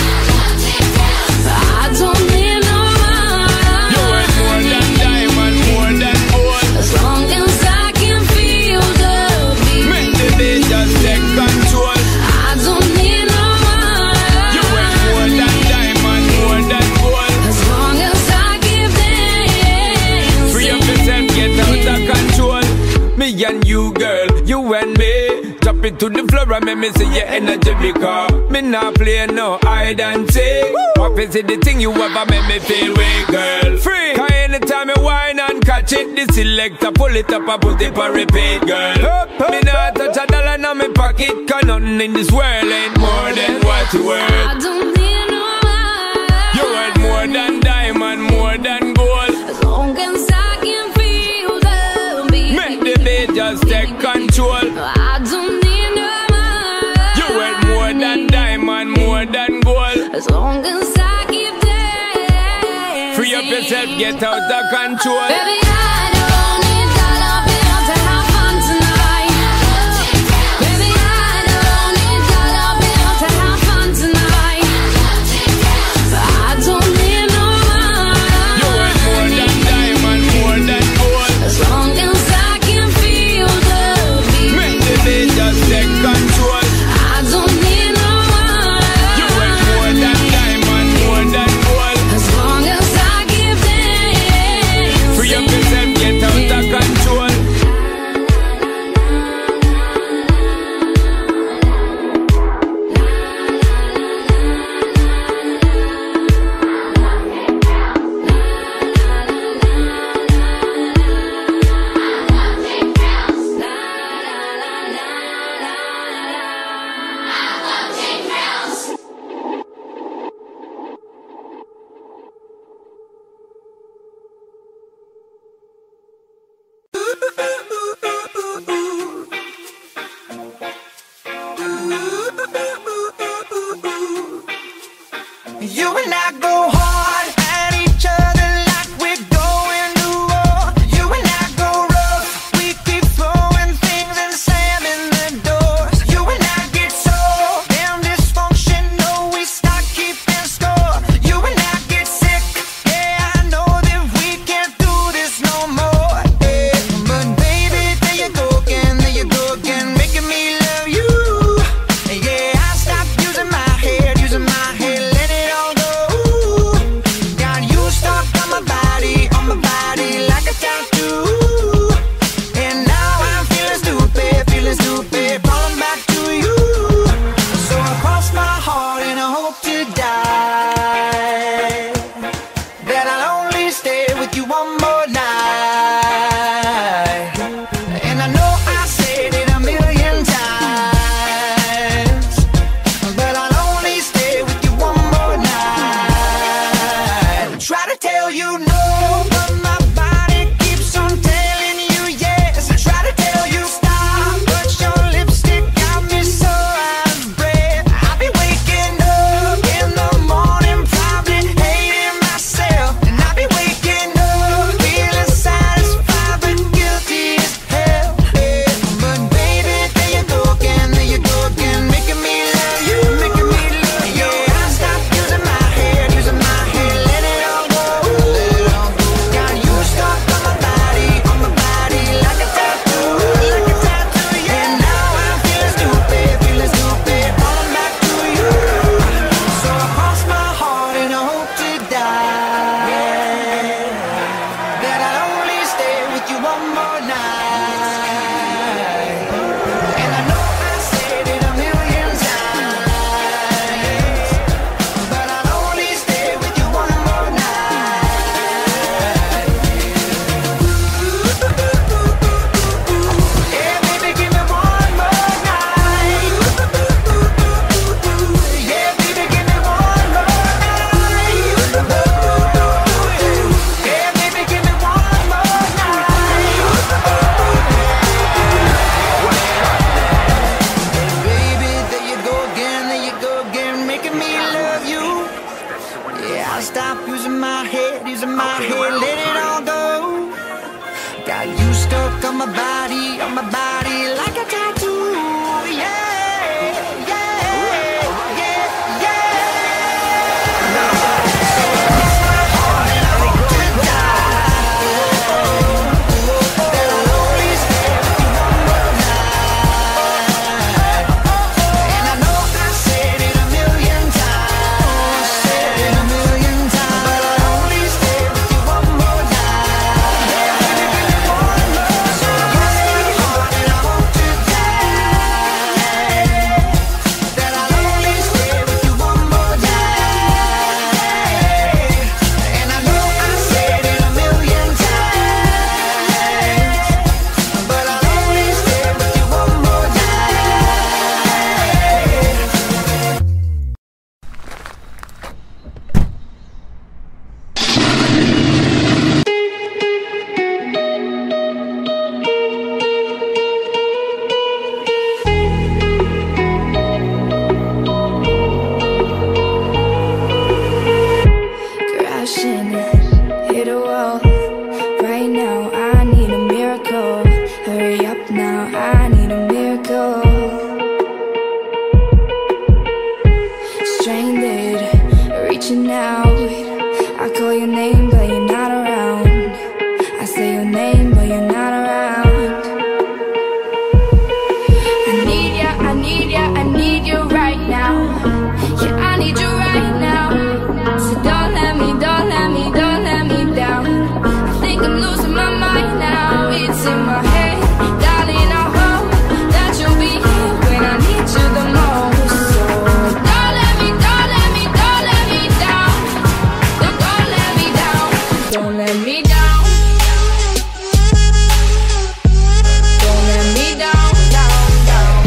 But I don't need no You ain't more money. than diamond, more than gold. As long as I can feel the beat, make the beat just take control. I don't need no You ain't money. more than diamond, more than gold. As long as I give them, Free up yourself, get out of control. Me and you, girl, you and me. Drop it to the floor and make me see your energy, because me not play no hide and seek. What is it, the thing you ever make me feel weak, girl? Free. Cause anytime you whine and catch it, the selector pull it up and put it on repeat, girl. Me not touch a dollar in my pocket, cause nothing in this world ain't more than what you worth. I don't need no money. You worth more than diamond, more than gold. As long as I can feel the beat, Make the beat just take control. I don't need no money. You worth more than diamond, more than gold. As long as I keep dancing, Free up yourself, get out of control. baby, I don't need dollar bills to have fun tonight. Baby, I don't need dollar bills to have fun tonight. But I don't need no You worth more money. than diamond, more than gold. As long as I can feel the beat, Make the beat just take control. I don't need no You worth money. more than diamond, more than gold. As long as I give them, Free up yourself, on my body, on my body like a tattoo. Yeah, yeah, yeah, yeah. It's my heart and I want to die. That I'll only stay with you one more night. And I know I said it a million times, said it a million times, but I'll only stay with you one more night. Yeah, baby, give me one more. So it's my heart and I want to die. That I'll only stay with you one more night. And I know I said it a million times, but I'll only stay with you one more night. Crashing, hit a wall. Right now, I need a miracle. Hurry up now, I need a miracle. Stranded, reaching out. I call your name, but you're not around. I say your name, but you're not around. I need ya, I need ya, I need you right now. Yeah, I need you right now. So don't let me, don't let me, don't let me down. I think I'm losing my mind now. It's in my head, darling. I hope that you'll be here when I need you the most. So don't let me, don't let me, don't let me down. Don't, don't let me down. Don't let me down. Don't let me down, down, down.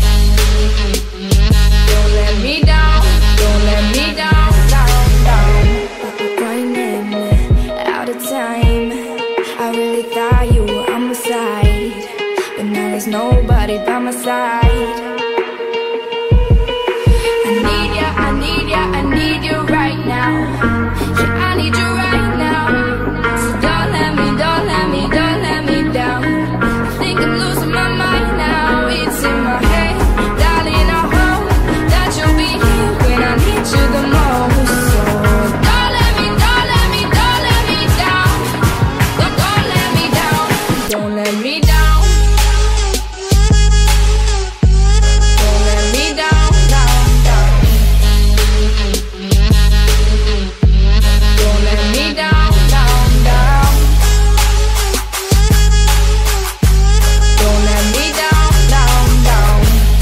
Don't let me down. Don't let me down, down, down. Running out of time. I really thought you were on my side, but now there's nobody by my side. I need ya, I need ya, I need you right now. Yeah, I need you right now. So don't let me, don't let me, don't let me down. I think I'm losing my mind now. It's in my head, darling. I hope that you'll be here when I need you the most. So don't let me, don't let me, don't let me down. Don't, don't let me down. Don't let me down. Don't let me down, down, down. Don't let me down, down, down. Don't let me down, down, down.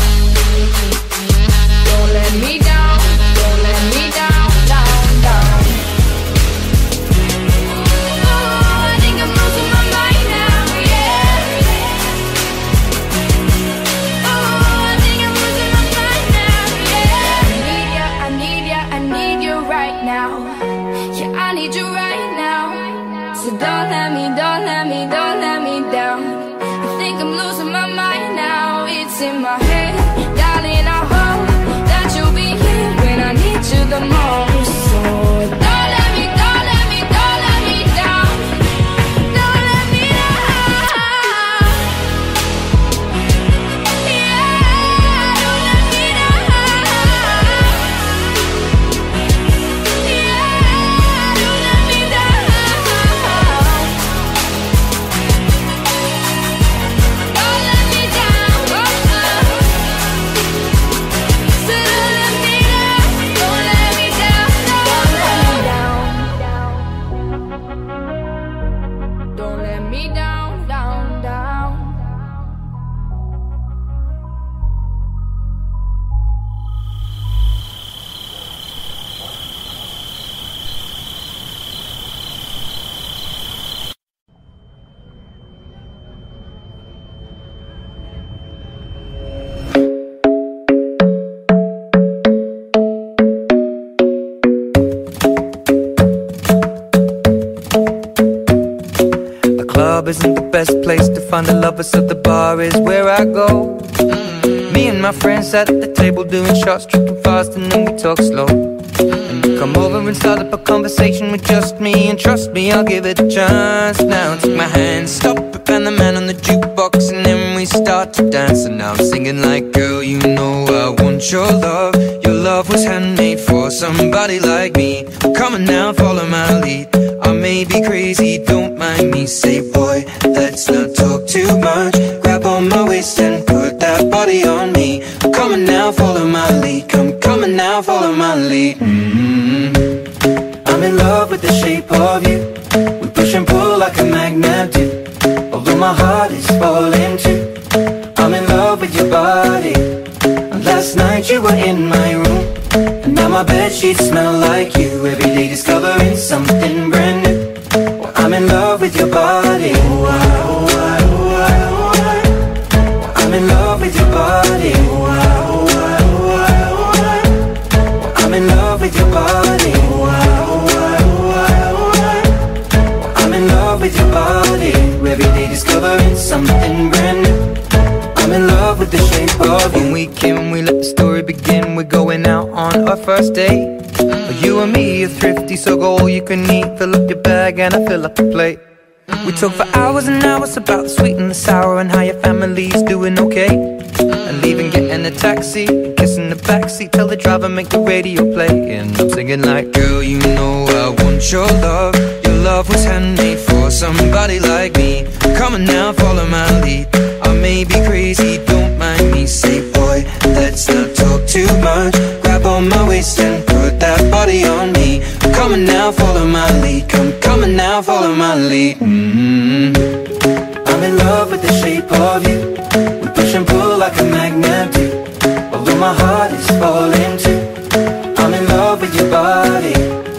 Don't let me down, don't let me down, down, down. Oh, I think I'm losing my mind now, yeah. Oh, I think I'm losing my mind now, yeah. I need ya, I need ya, I need you right now. Yeah, I need you right now. So don't let me, don't let me, don't let me down. I think I'm losing my mind now. It's in my head, darling. I hope that you'll be here when I need you the most. So don't let me, don't let me, don't let me down. Don't let me down. Yeah, don't let me down. Yeah, don't let me down. Don't let me down. So don't let me down. Don't let me down. Don't let me down, down, down. The club isn't the best place to find a lover, so the bar is where I go. Me and my friends at the table doing shots, tripping fast, and then we talk slow. And you come over and start up a conversation with just me, and trust me, I'll give it a chance. Now take my hand, stop it, and the man on the juke start to dance, and now I'm singing like, girl, you know I want your love. Your love was handmade for somebody like me. Come on now, follow my lead. I may be crazy, don't mind me. Say, boy, let's not talk too much. Grab on my waist and put that body on me. Come on now, follow my lead. Come, come on now, follow my lead. Mm-hmm. I'm in love with the shape of you. We push and pull like a magnet do. Although my heart is falling too. I'm in love with your body. Last night you were in my room, and now my bedsheets smell like you. Every day discovering something brand new. Well, I'm in love with your body. Oh, I, oh, I, oh, I, oh, I. Well, I'm in love with your body. Oh, I, oh, I, oh, I, oh, I. Well, I'm in love with your body. Oh, I, oh, I, oh, I, oh, I. Well, I'm in love with your body. Every day discovering something brand new. I'm in love with the shape of you. When we came, we let the story begin. We're going out on our first date. You and me are thrifty, so go all you can eat. Fill up your bag and I fill up the plate. We talk for hours and hours about the sweet and the sour, and how your family's doing okay. And leaving, getting a taxi, kissing the backseat, tell the driver make the radio play. And I'm singing like, girl, you know I want your love. Your love was handmade for somebody like me. Come on now, follow my lead. I may be crazy, don't mind me. Say, boy, let's not talk too much. Grab on my waist and put that body on me. Come on now, follow my lead. Come, come on now, follow my lead. Mm-hmm. I'm in love with the shape of you. We push and pull like a magnet do. Although my heart is falling too. I'm in love with your body.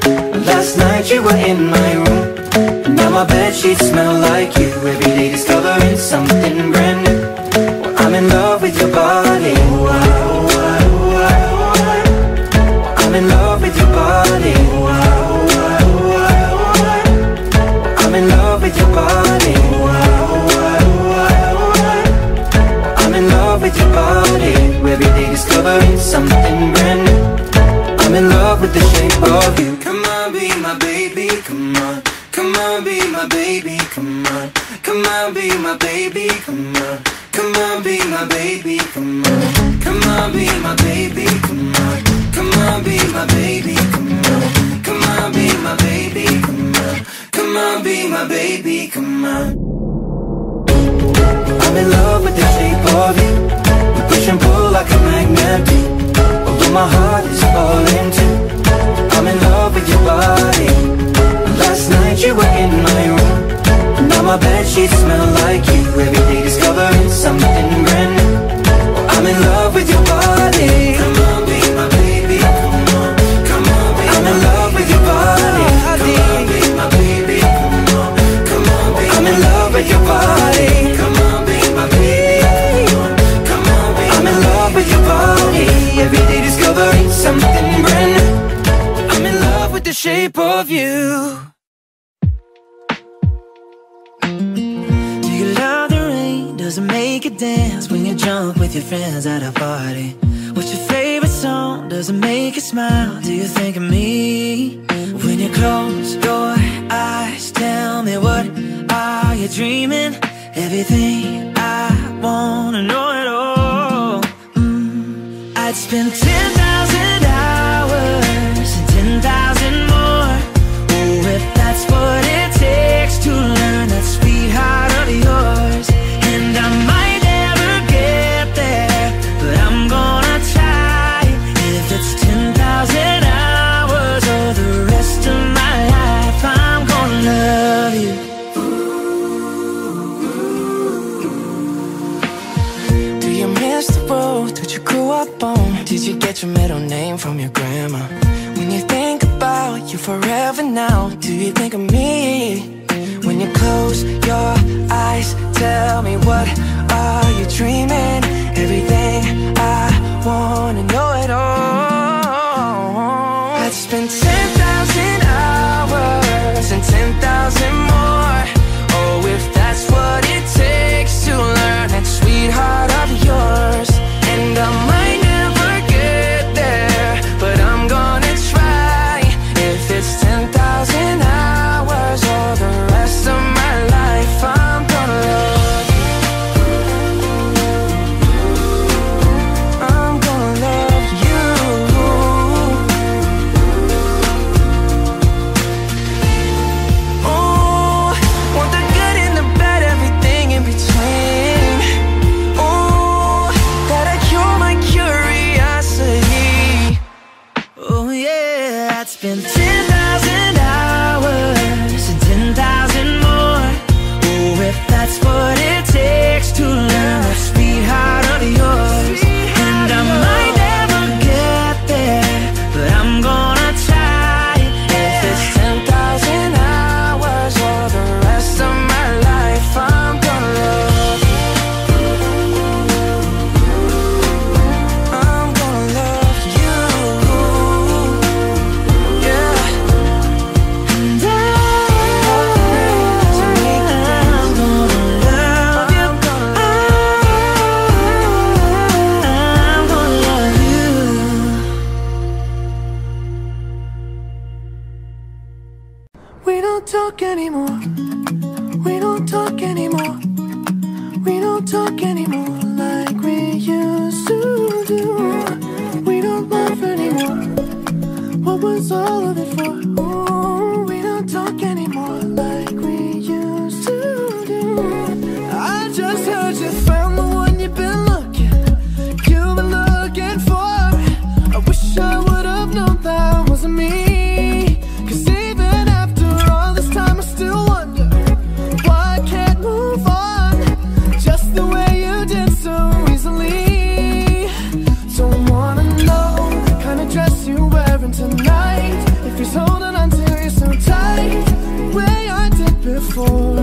Last night you were in my room, and now my bedsheets smell like you. Every day discovering something brand new. Well, I'm in love with your body. Oh, I, oh, I, oh, I, oh, I. Well, I'm in love with your body. Oh, I, oh, I, oh, I, oh, I. Well, I'm in love with your body. Oh, I, oh, I, oh, I, oh, I. Well, I'm in love with your body. Every day discovering something brand new. I'm in love with the shape of you. Come on, be my baby, come on. Come on, be my baby, come on. Come on, be my baby, come on. Come on, be my baby, come on. Come on, be my baby, come on. Come on, be my baby, come on. Come on, be my baby, come on. Come on, be my baby, come on. I'm in love with the shape of you. We push and pull like a magnet do. Although my heart is falling too. I'm in love with your body. Last night you were in my room, and now my bedsheets smell like you. Every day discovering something brand new. Well, I'm in love with your body. Come on, be my baby, come on. Come on, be I'm in love with your body. Come on, be my baby, come on. Come on, be I'm in love with your body. Come on, be my baby, come on. Come on, be I'm in love with your body. Every day discovering something brand new. I'm in love with the shape of you. Do you love the rain? Does it make you dance when you jump with your friends at a party? What's your favorite song? Does it make you smile? Do you think of me? When you close your eyes, tell me, what are you dreaming? Everything I wanna know it all. mm. I'd spend ten thousand hours and ten thousand more. Oh, if that's what it takes to learn that sweetheart of yours. And I might never get there, but I'm gonna try. If it's ten thousand hours or the rest of my life, I'm gonna love you. Do you miss the road that you grew up on? Did you get your middle name from your grandma? When you think about you forever now, do you think of me? When you close your eyes, tell me, what are you dreaming? Everything I wanna know it all. I'd spend ten thousand hours and ten thousand more. Oh, if that's what it takes to learn that sweetheart of yours. And I might never get there, but I'm gonna try. If it's ten thousand hours or the rest of my life, I'm gonna love you. talk anymore. We don't talk anymore. We don't talk anymore like we used to do. We don't laugh anymore. What was all of it for? Ooh, we don't talk anymore like we used to do. I just heard you found the one you've been looking, you've been looking for. I wish I would have known that wasn't me. Cause even after all this time I still wonder why I can't move on just the way you did so easily. Don't wanna know the kind of dress you're wearing tonight, if he's holding on to you so tight, the way I did before.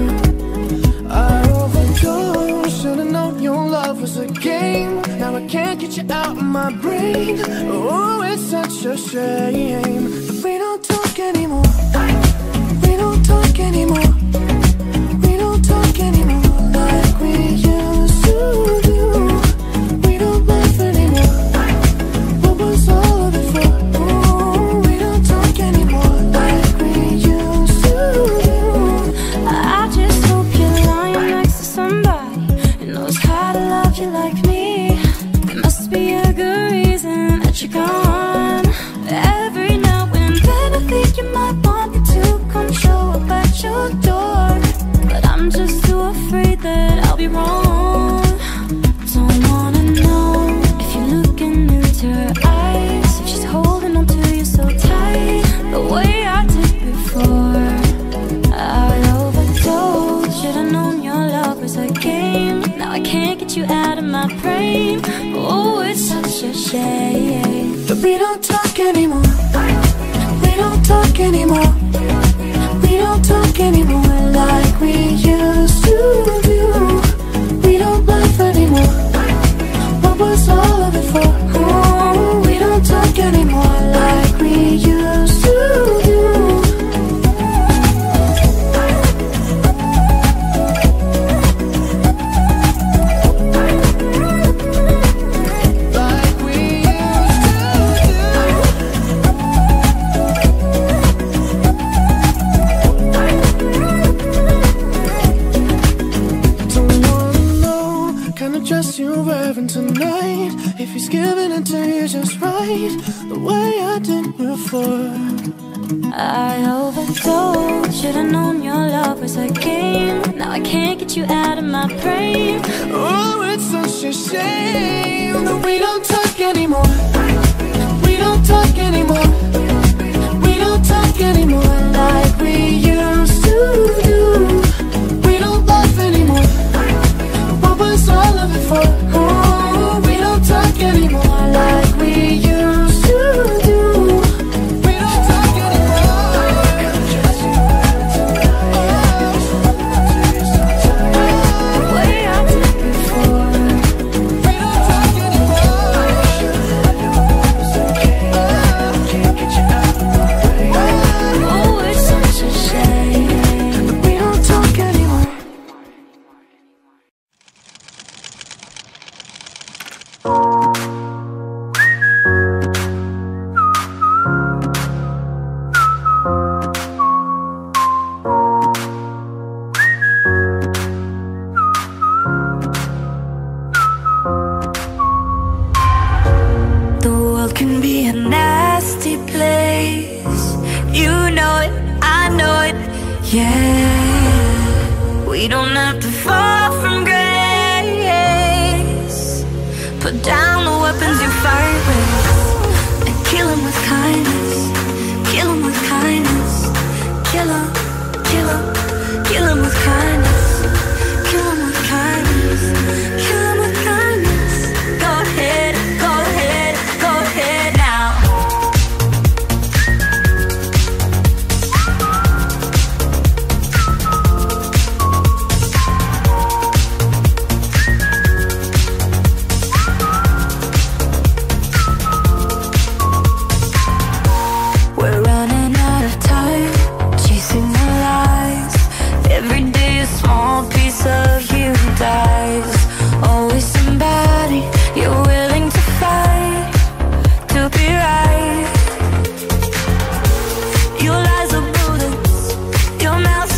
I overdosed, should've known your love was a game. Now I can't get you out of my brain. Oh, it's such a shame that we don't talk anymore. We don't talk anymore. We don't talk anymore like we used to do. We don't laugh anymore. What was all of it for? Ooh, we don't talk anymore like we used to do. I just hope you're lying next to somebody who knows how to love you like me. There must be a good reason that you're gone. Every now and then I think you might want me to come show up at your door, but I'm just too afraid that I'll be wrong. Don't wanna know if you're looking into her eyes, if she's holding on to you so tight, the way I did before. I overdosed, should've known your love was a game. Now I can't get you out of my brain. Oh, it's such a shame that we don't talk anymore. We don't talk anymore. We don't talk anymore like we used to do. We don't laugh anymore. What was all of it for? Oh, we don't talk anymore like we used to do. Dress you're wearing tonight, if he's giving it to you just right, the way I did before. I overdosed, should've known your love was a game. Now I can't get you out of my brain. Oh, it's such a shame that we don't talk anymore. We don't talk anymore. We don't talk anymore like we used to do. We don't laugh anymore. What was all of it for? Oh, we don't talk anymore like we used to do. We don't talk anymore. The way I did before. We don't talk anymore. Can't get you out of my brain. Oh, it's such a shame that we don't talk anymore. The world can be a nasty place. You know it, I know it, yeah. We don't have to fall from grace. Put down the weapons you fight with and kill 'em with kindness. Kill 'em with kindness. Kill 'em, kill 'em, kill 'em with kindness. Kill 'em with kindness. Kill 'em with kindness. Go ahead, go ahead, go ahead now. We're running out of time, chasing the lies. Every day a small piece of you dies. Always somebody you're willing to fight to be right. Your lies are bullets, your mouth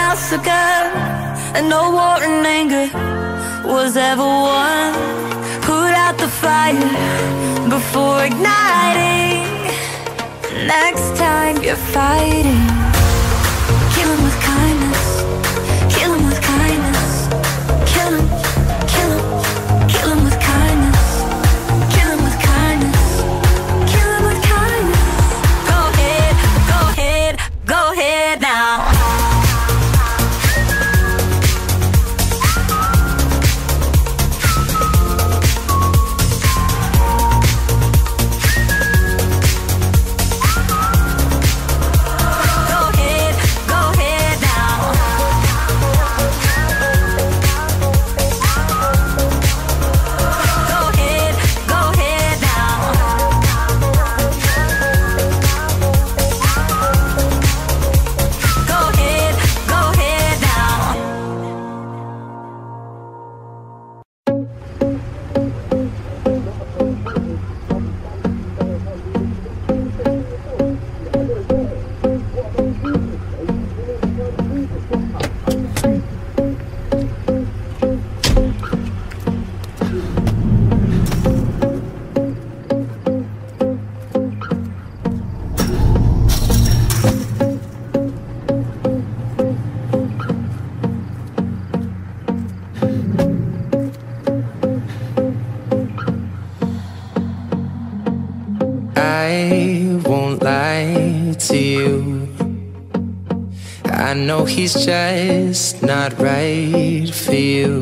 massacre, and no war and anger was ever won. Put out the fire before igniting. Next time you're fighting, kill 'em with kindness, kill 'em with kindness, kill 'em, kill 'em, kill 'em with kindness, kill 'em with kindness, kill 'em with kindness. Go ahead, go ahead, go ahead now. I know he's just not right for you.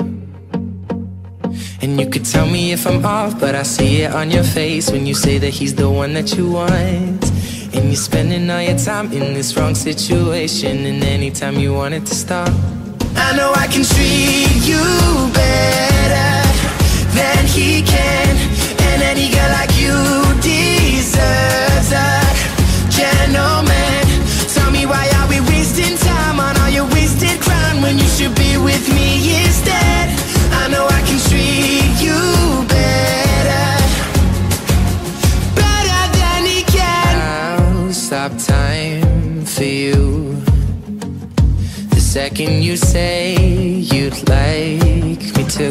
And you could tell me if I'm off, but I see it on your face when you say that he's the one that you want. And you're spending all your time in this wrong situation, and anytime you want it to stop, I know I can treat you better than he can. And any girl like you deserves a gentleman. Tell me, why are we wasting time on all your wasted crown when you should be with me instead? I know I can treat you better, better than he can. I'll stop time for you the second you say you'd like me to.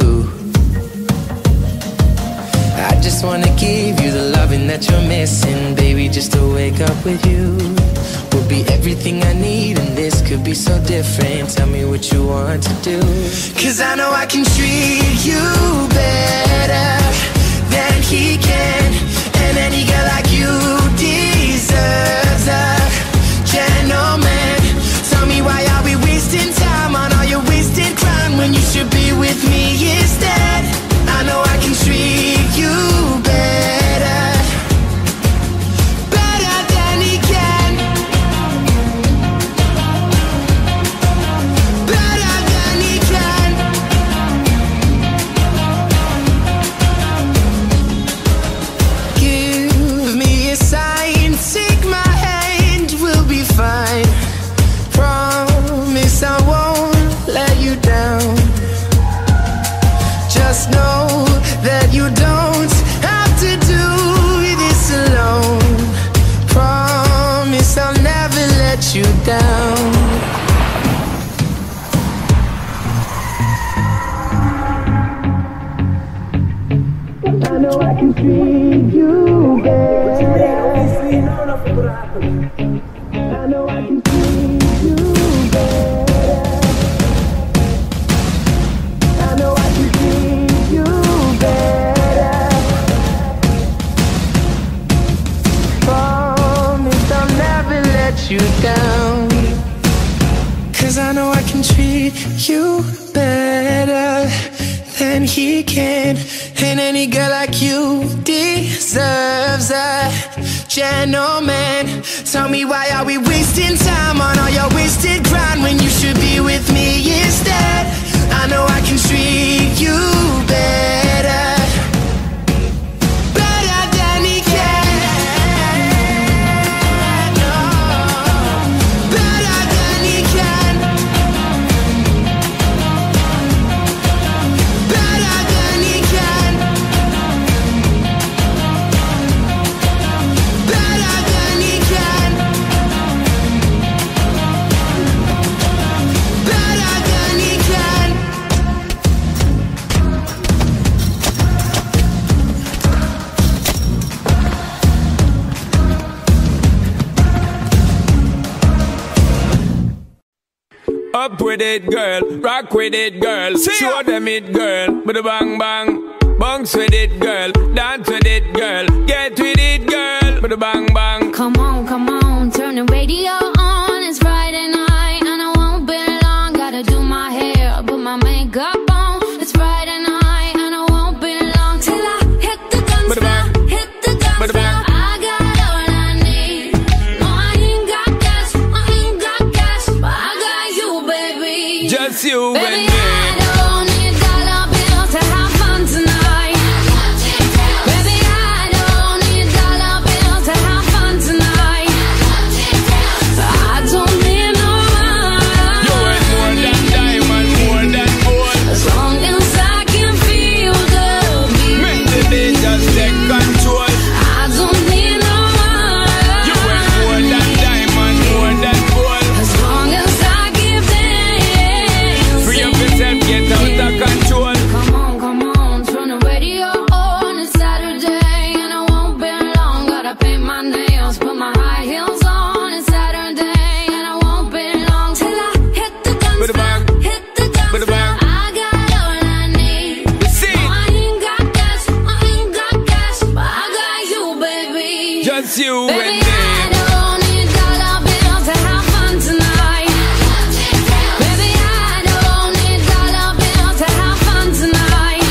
I just wanna give you the loving that you're missing, baby. Just to wake up with you will be everything I need, and this could be so different. Tell me what you want to do, 'cause I know I can treat you better than he can. And any girl like you deserves a gentleman. Tell me, why are we wasting time on all your wasted crown when you should be with me instead? I know I can treat you better, better than he can, better than he can. Give me a sign, take my hand, we'll be fine. Promise I won't let you down. Just know that you don't have to do this alone. Promise I'll never let you down. I know I can treat you better. I know I can treat you better. I know I can treat you better. Promise I'll never let you down. 'Cause I know I can treat you better than he can. And any girl like you deserves a gentleman. Tell me, why are we wasting time on all your wasted grind when you should be with me instead? I know I can treat you better, better than he can. No, better than he can, better than he can, better than he can. Up with it, girl. Rock with it, girl. Show them it, girl. With a bang bang. Bounce with it, girl. Dance with it, girl. Get with it, girl. With a bang bang. Come on, come on, turn the radio on. It's Friday night and I won't be long. Gotta do my hair, put my makeup on. It's Friday night and I won't be long till I hit the dance floor, hit the dance floor. I got all I need. No, I ain't got cash, I ain't got cash, but I got you, baby. Just you baby, and me. I don't need dollar bills to have fun tonight. Baby, I don't need dollar bills to have fun tonight. I don't need no money. You ain't more than diamond, more than gold. As long as I can feel the beat. Make the beat just take control. I don't need no money. You ain't more than diamond, more than gold. As long as I give them. Free up yourself, get out of control. Come on, come on, turn the radio on. It's Saturday and I won't be long. Gotta paint my nails, put my high heels on. It's Saturday and I won't be long till I hit the dance With a bang. floor, hit the dance With a floor. bang. I got all I need. See. No, I ain't got cash, I ain't got cash, but I got you, baby. Just you Baby, and me. I don't need dollar bills to have fun tonight. Baby, I don't need dollar bills to have fun tonight.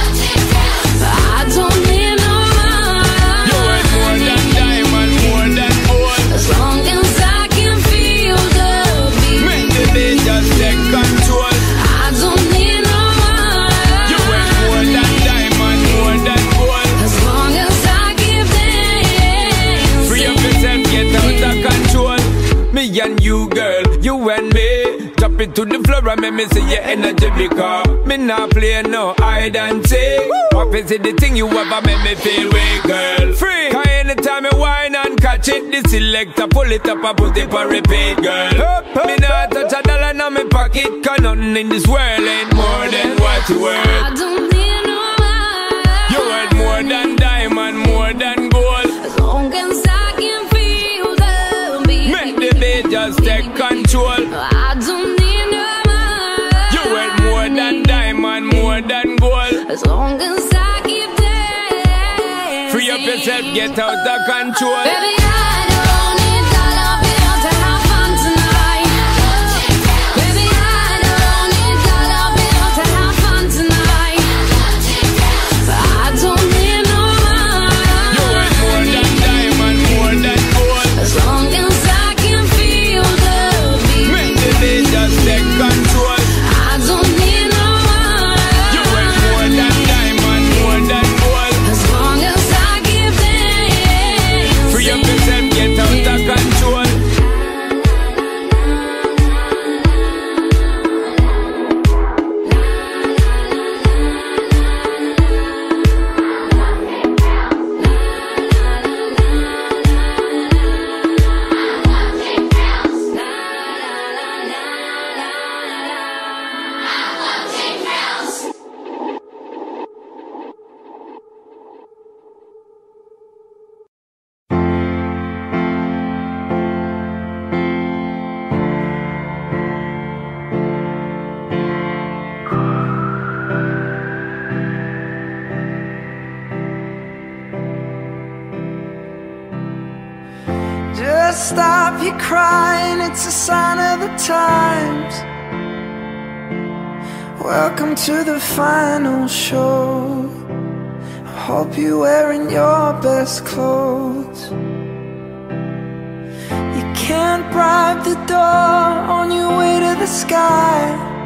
I don't need no You money. ain't more than diamond, more than gold. As long as I can feel the beat. Make the beat just take control. I don't need no money. You ain't more than diamond, more than gold. As long as I give them. Free up yourself, get out of control. Me and you, girl, you and me. Drop it to the floor and make me see your energy because me not play no hide and seek. What is it the thing you ever make me feel weak, girl? Free. Cause anytime you whine and catch it, the selector pull it up and put it for repeat, girl. Me not touch a dollar in my pocket cause nothing in this world ain't more than what you worth. I don't need no money. You worth more than diamond, more than gold. As long as I can feel the beat. Make the beat just take control. I don't need no money. You worth more than diamond, more than gold. As long as I keep dancing. Free up yourself, get out of control. Baby, I don't need dollar bills to have fun tonight. Baby, I don't need dollar bills to have fun tonight. I don't need no money. You worth more than diamond, more than gold. As long as I can feel the beat. Make the beat just take control. I don't need no money. You worth more than diamond, more than gold. As long as I give them. Free up yourself, get out of control. Just stop your crying, it's a sign of the times. Welcome to the final show. I hope you're wearing your best clothes. You can't bribe the door on your way to the sky.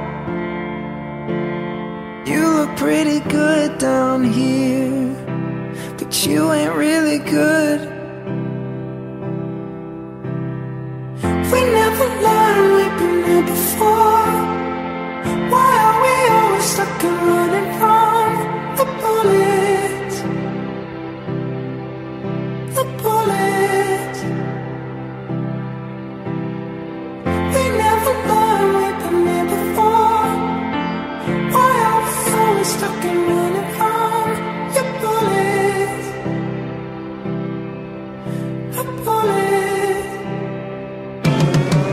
You look pretty good down here, but you ain't really good. We never learned, we've been here before. Why are we always stuck and running from the bullets? The bullets. We never learned, we've been here before. Why are we always stuck and running from your bullets? The bullets.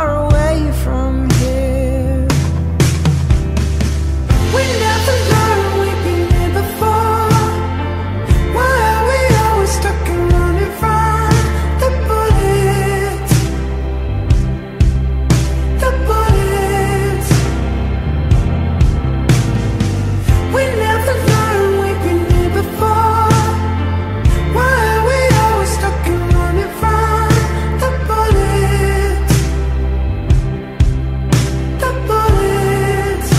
far away from here. We never learned we've been here before. Why are we always stuck and running from the bullets? The bullets. We never learned we've been here before. Why are we always stuck and running from the bullets? The bullets.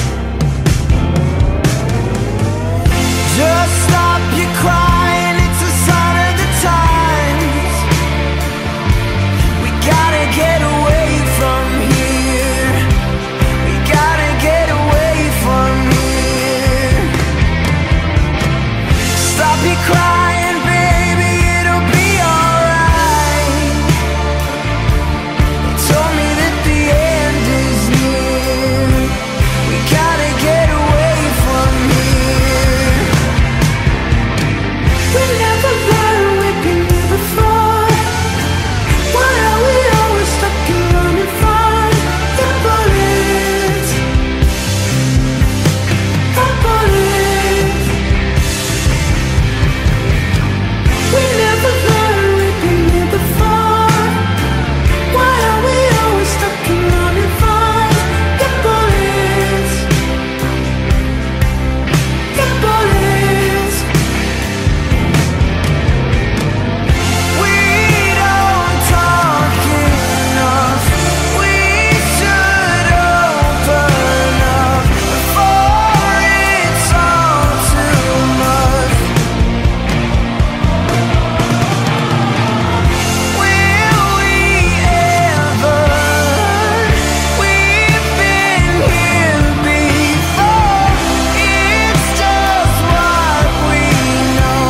Just stop your crying, it's a sign of the times. We gotta get away from here. We gotta get away from here. Stop your crying, baby, it'll be alright. They told me that the end is near. We gotta get away from here. We never learned we've been here before. Why are we always stuck and running from the bullets? The bullets. We never learned we've been here before. Why are we always stuck and running from the bullets? The bullets. We don't talk enough. We should open up before it's all too much. Will we ever? We've been here before. It's just what we know.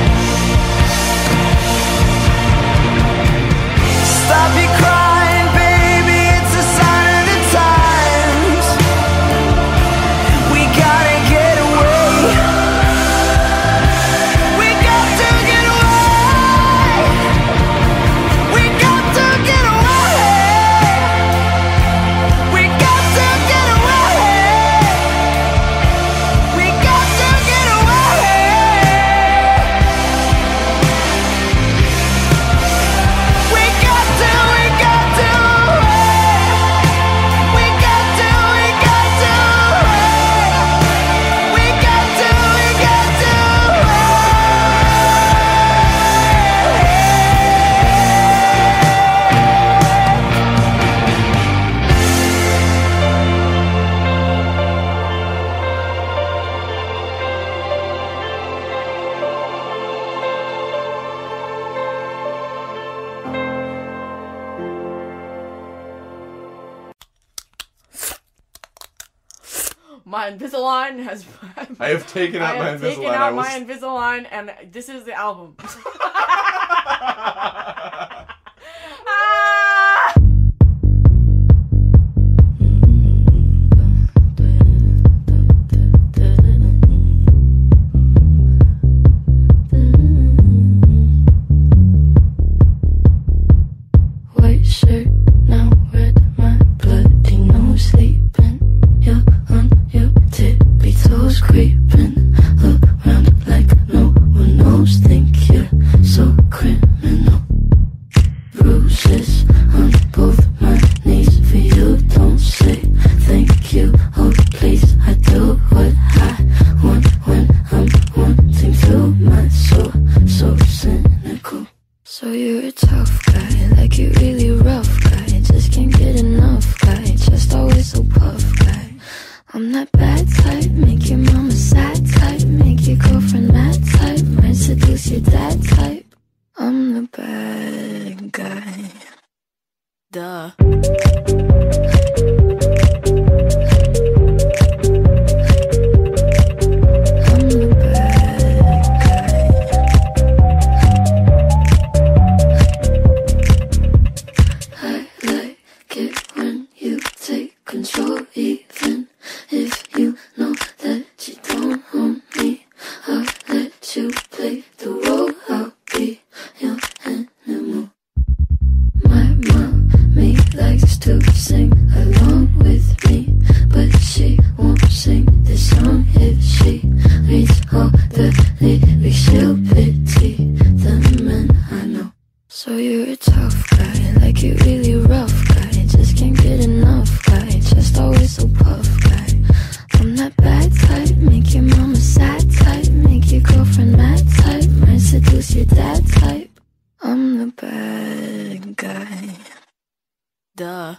Stop your crying, baby, it's a sign of the times. We gotta get away. We got to get away. We got to get away. We got to get away. We got to get away. We got to, we got to. We got to, we got to. We got to, we got to. My Invisalign has. I have taken out I my have taken Invisalign. I out will my s- Invisalign, and this is the album. White shirt, now red, my bloody nose sleeping. You're on your tippy toes, creeping around like no one knows. Think you're so criminal. Bruises on both my knees for you. Don't say thank you. Oh please, I do what I want when I'm wanting to. My soul so cynical. So you're a tough guy, like you really rough guy. Just can't get enough guy, just always so puff guy. I'm that bad type, make your mama sad type, make your girlfriend mad type, might seduce your dad type. I'm the bad guy. Duh. I like it when you take control, even if you know that you don't own me. I'll let you play the role, I'll be your animal. My mommy likes to sing. still pity the men I know. So you're a tough guy, like you really rough guy. Just can't get enough guy, just always so puff guy. I'm that bad type, make your mama sad type, make your girlfriend mad type, might seduce your dad type. I'm the bad guy. Duh.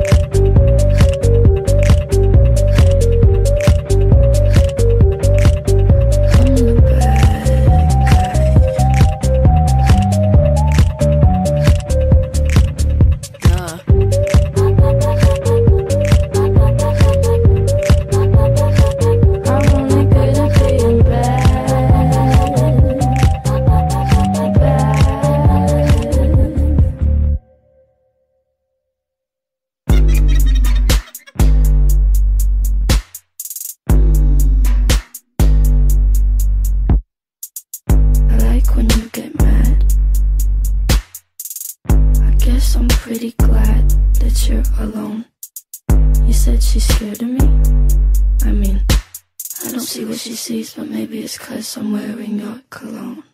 I'm pretty glad that you're alone. You said she's scared of me? I mean, I don't see what she sees, but maybe it's 'cause I'm wearing your cologne.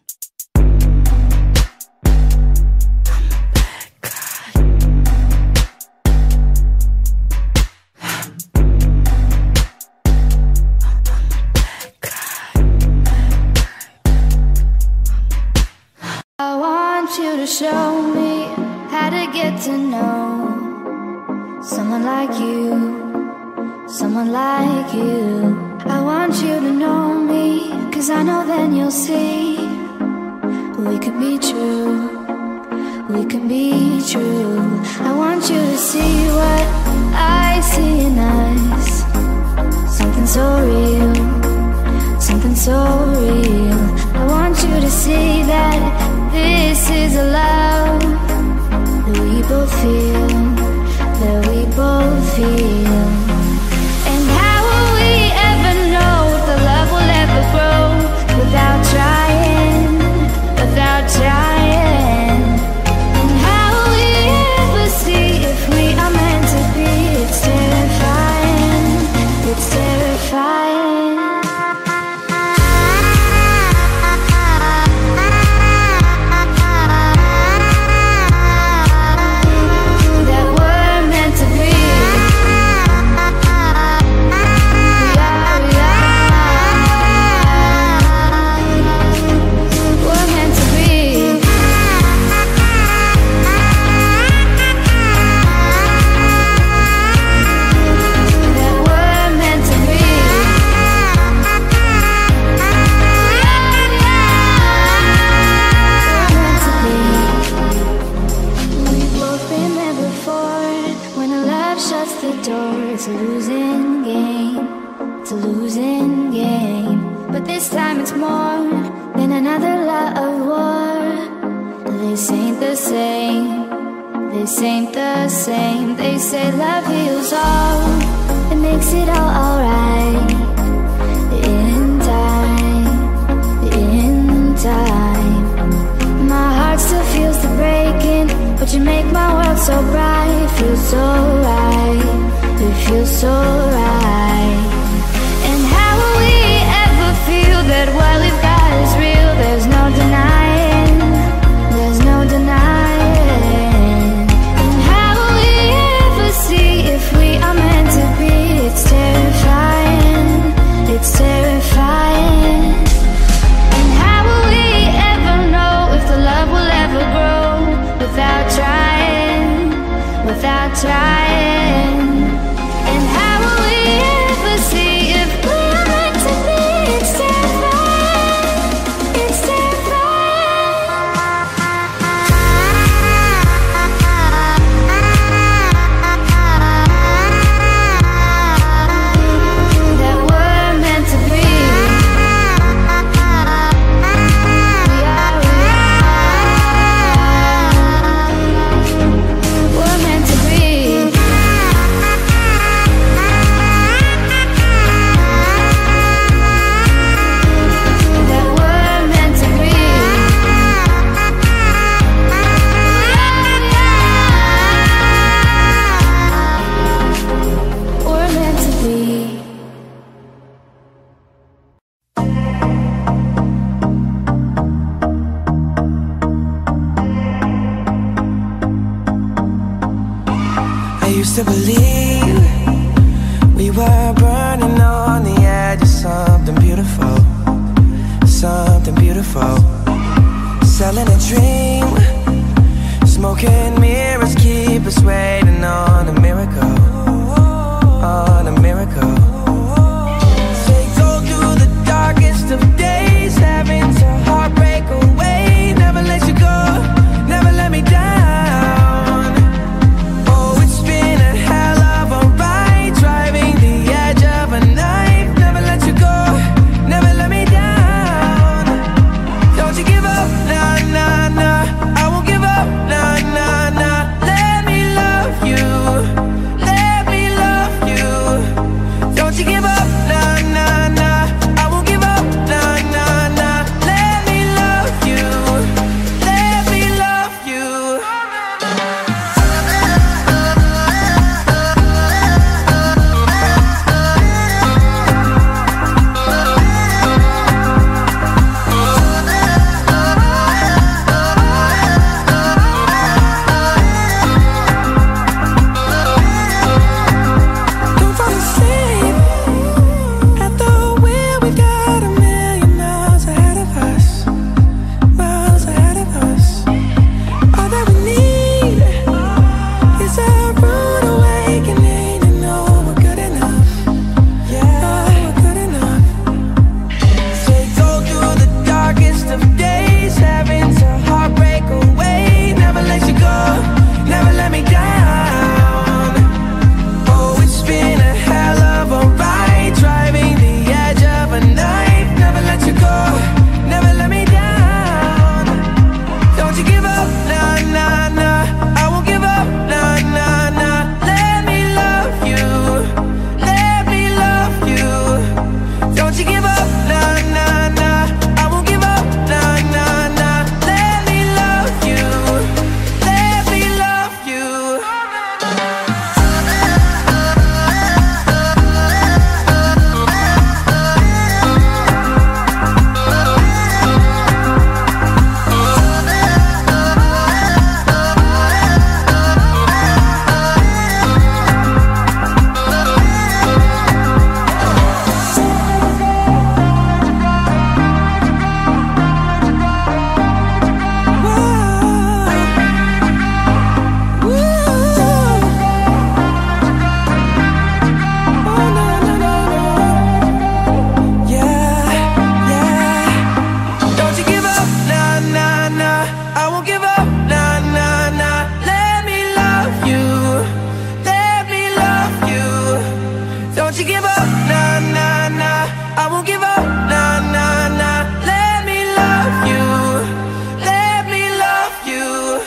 I want you to show me how to get to know someone like you, someone like you. I want you to know me, 'cause I know then you'll see we could be true, we can be true. I want you to see what I see in us, something so real, something so real. I want you to see that this is a love that we both feel, that we both feel. And how will we ever know if the love will ever grow without trying, without trying? And how will we ever see if we are meant to be? It's terrifying, it's terrifying. It's a losing game, it's a losing game. But this time it's more than another lot of war. This ain't the same, this ain't the same. They say love heals all, it makes it all alright. In time, in time. My heart still feels the breaking, but you make my world so bright. It feels so right, it feels so right. And how will we ever feel that what we've got is real? There's no denying, there's no denying. And how will we ever see if we are meant to be? It's terrifying, it's terrifying. And how will we ever know if the love will ever grow without trying, without trying? leave, we were burning on the edge of something beautiful, something beautiful. Selling a dream, smoking mirrors keep us waiting on a miracle, on a miracle. They go through the darkest of days, having to heartbreak away. Never let you go, never let me down. Oh, it's been a hell of a ride, driving the edge of a knife. Never let you go, never let me down. Don't you give up, nah, nah, nah. I won't give up, nah, nah, nah. Let me love you, let me love you. Don't you give up, nah, nah, nah. I won't give up, nah, nah, nah. Let me love you, let me love you. Don't fall asleep at the wheel. We've got a million miles ahead of us, miles ahead of us. All that we need is a rude awakening to know we're good enough. Yeah, we're good enough. They go through the darkest of days, having to heartbreak away. Never let you go, never let me down. Oh, it's been a hell of a ride, driving the edge of a knife. Never let you go, never let me down. Don't you give up, nah, nah, nah. I won't give up, nah, nah, nah. Let me love you, let me love you. Don't you give up, nah, nah, nah. I won't give up, nah, nah, nah. Let me love you, let me love you. Don't you give up, nah, nah, nah. I won't give up, nah, nah, nah. Let me love you, let me love you. Don't you give up, nah, nah, nah. I won't give up, nah, nah, nah. Let me love you, let me love you.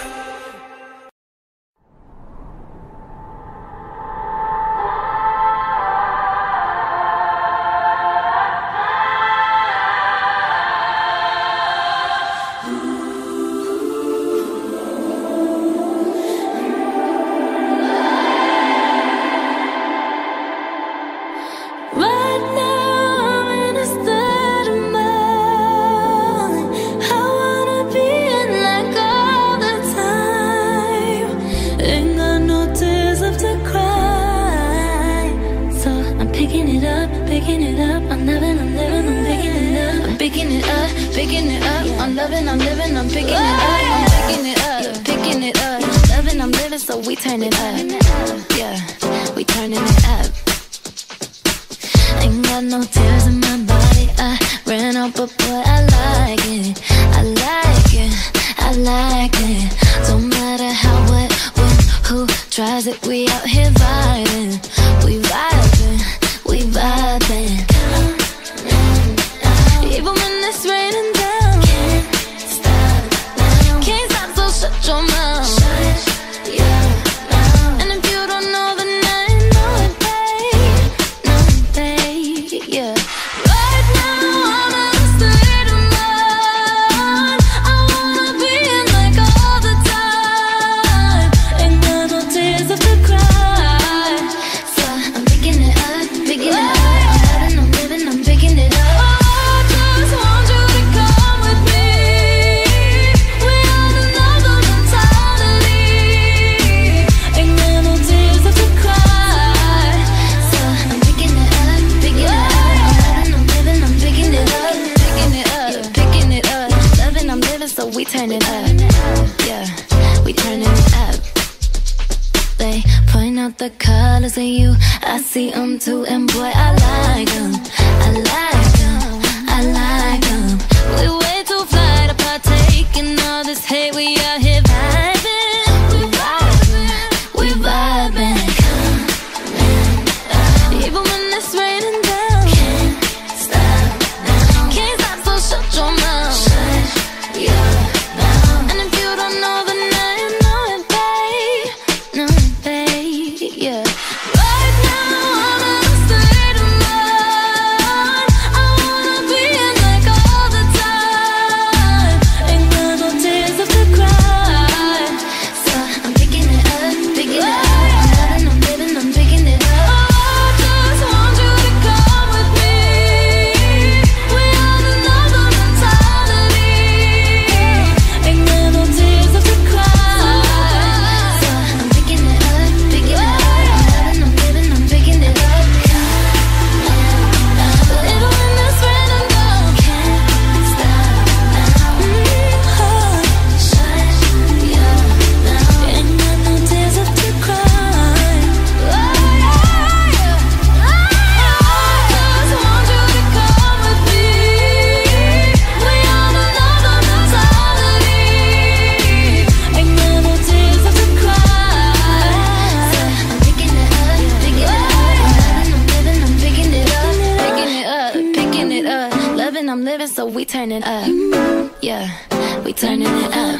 Right now I'm in a state of mind. I wanna be in like all the time. Ain't got no tears left to cry. So I'm picking it up, picking it up. I'm loving, I'm living, I'm picking it up. I'm picking it up, picking it up. I'm loving, I'm living, I'm picking it up. I'm picking it up, picking it up. Loving, I'm living, so we turn it up. Yeah, we turning it up. Ain't got no tears in my body. I ran out, but boy, I like it. I like it. I like it. Don't matter how, what, when, who tries it. We out here vibing. We vibing. We vibing. Even when it's raining down, can't stop now. Can't stop, so shut your mouth. Shut your mouth. And if you don't know, then I know it, babe. No, babe, yeah. Right now I'm in a state of mind. I wanna be in like all the time. Ain't got no tears left to cry. the colors of you. I see them too, and boy, I like them. I like them, I like them. We way too fly to partake in all this hate. We out here vibing, we vibing, we vibing. Even when it's raining down, can't stop now. Can't stop, so shut your mouth. Shut your mouth. And if you don't know, then now you know it, babe. No, babe, yeah. Right now I'm in a state of mind. I wanna be in like all the time. Ain't got no tears left to cry. So I'm picking it up, picking it up. I'm loving, I'm living, I'm picking it up. I'm living, so we turning up. Yeah, we turning it up.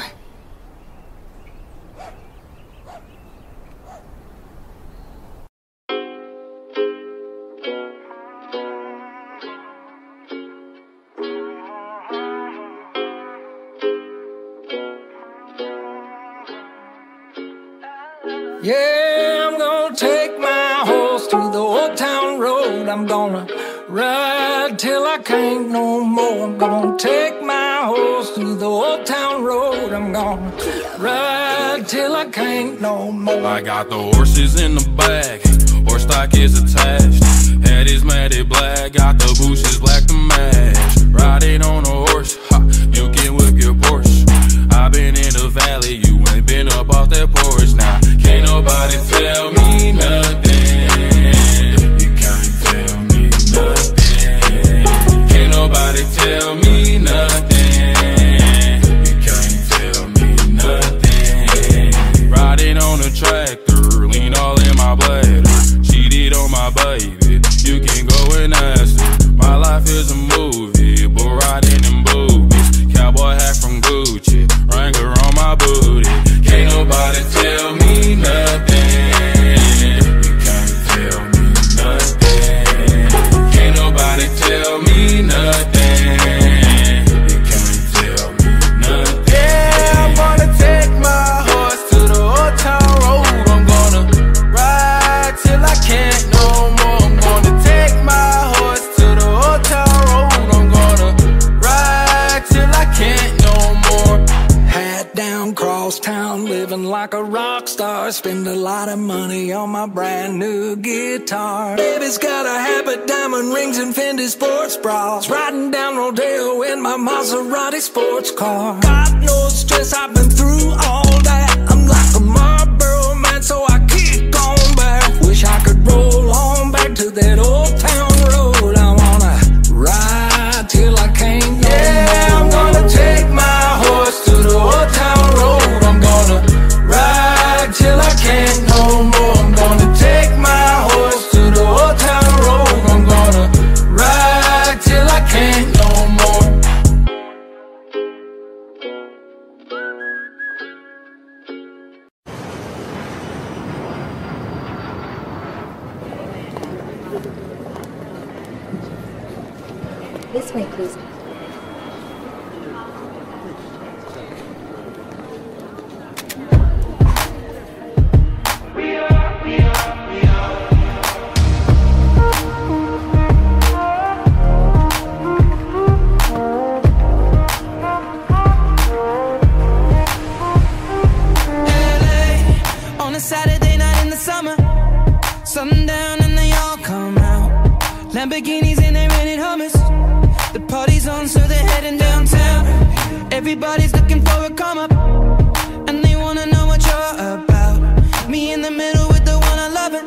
Yeah, I'm gonna take my horse to the old town road. I'm gonna ride till I can't no more. I'm gonna take my horse to the old town road. I'm gonna ride till I can't no more. I got the horses in the bag, horse stock is attached. Head is matted black, got the bushes black to match. Riding on a horse, ha, you can whip your Porsche. I've been in the valley, you ain't been up off that porch. Now, can't nobody tell me nothing. You can't tell me nothing. Can't nobody tell me nothing. You can't tell me nothing. Riding on a tractor, lean all in my bladder. Cheated on my baby, you can go and ask her. My life is a movie, but riding in boobies. Cowboy hat from Gucci, Wrangler on my booty. Can't nobody tell me nothing. You can't tell me nothing. Can't nobody tell me nothing. You can't tell me nothing. Yeah, I'm gonna take my horse to the old town road. I'm gonna ride till I can't no more. I'm gonna take my horse to the old town road. I'm gonna ride till I can't no more. Hat down, cross town, living like a rock star. Spend a lot of money on my brand new guitar. Baby's got a habit, diamond rings and Fendi sports bras. Riding down Rodeo in my Maserati sports car. Got no stress, I've been through all that. I'm like a Marlboro man, so I keep going back. Wish I could roll on back to that old town road. I wanna ride till I can't no yeah, more. I'm gonna take my horse to the old town road. I'm gonna ride till I can't no more. I'm gonna take my horse to the old town road. I'm gonna ride till I can't no more. This way, please. On a Saturday night in the summer, sundown and they all come out. Lamborghinis and they rented Hummers. The party's on, so they're heading downtown. Everybody's looking for a come up, and they wanna know what you're about. Me in the middle with the one I love,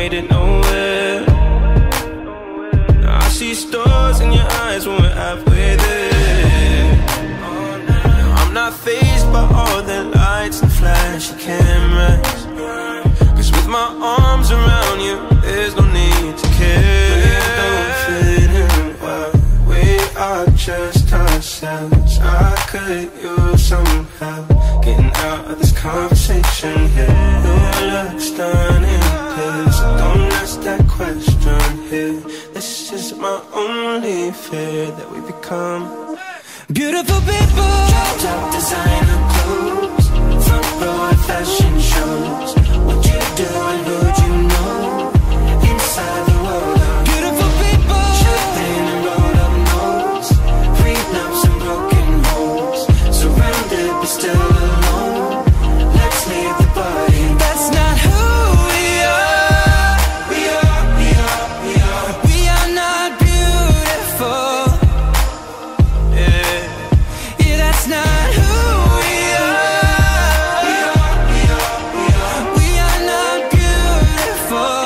made it nowhere. Now I see stars in your eyes when we're halfway there. Now I'm not fazed by all the lights and flashy cameras, cause with my arms around you, there's no need to care. Don't fit in well, we are just ourselves. I could use some help getting out of this conversation here. Your looks stunning, please don't ask that question here. This is my only fear, that we become beautiful people. Top designer clothes, front row at fashion shows. What you do and who'd you know inside the world of beautiful people. Champagne and rolled up nose, prenups and broken homes. Surrounded but still alone. Let's leave the party. That's not who we are. We are, we are, we are. We are not beautiful. Yeah, yeah, that's not who we are. We are, we are, we are. We are not beautiful.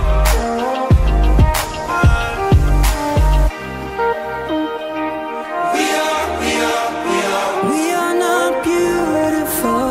We are, we are, we are. We are not beautiful.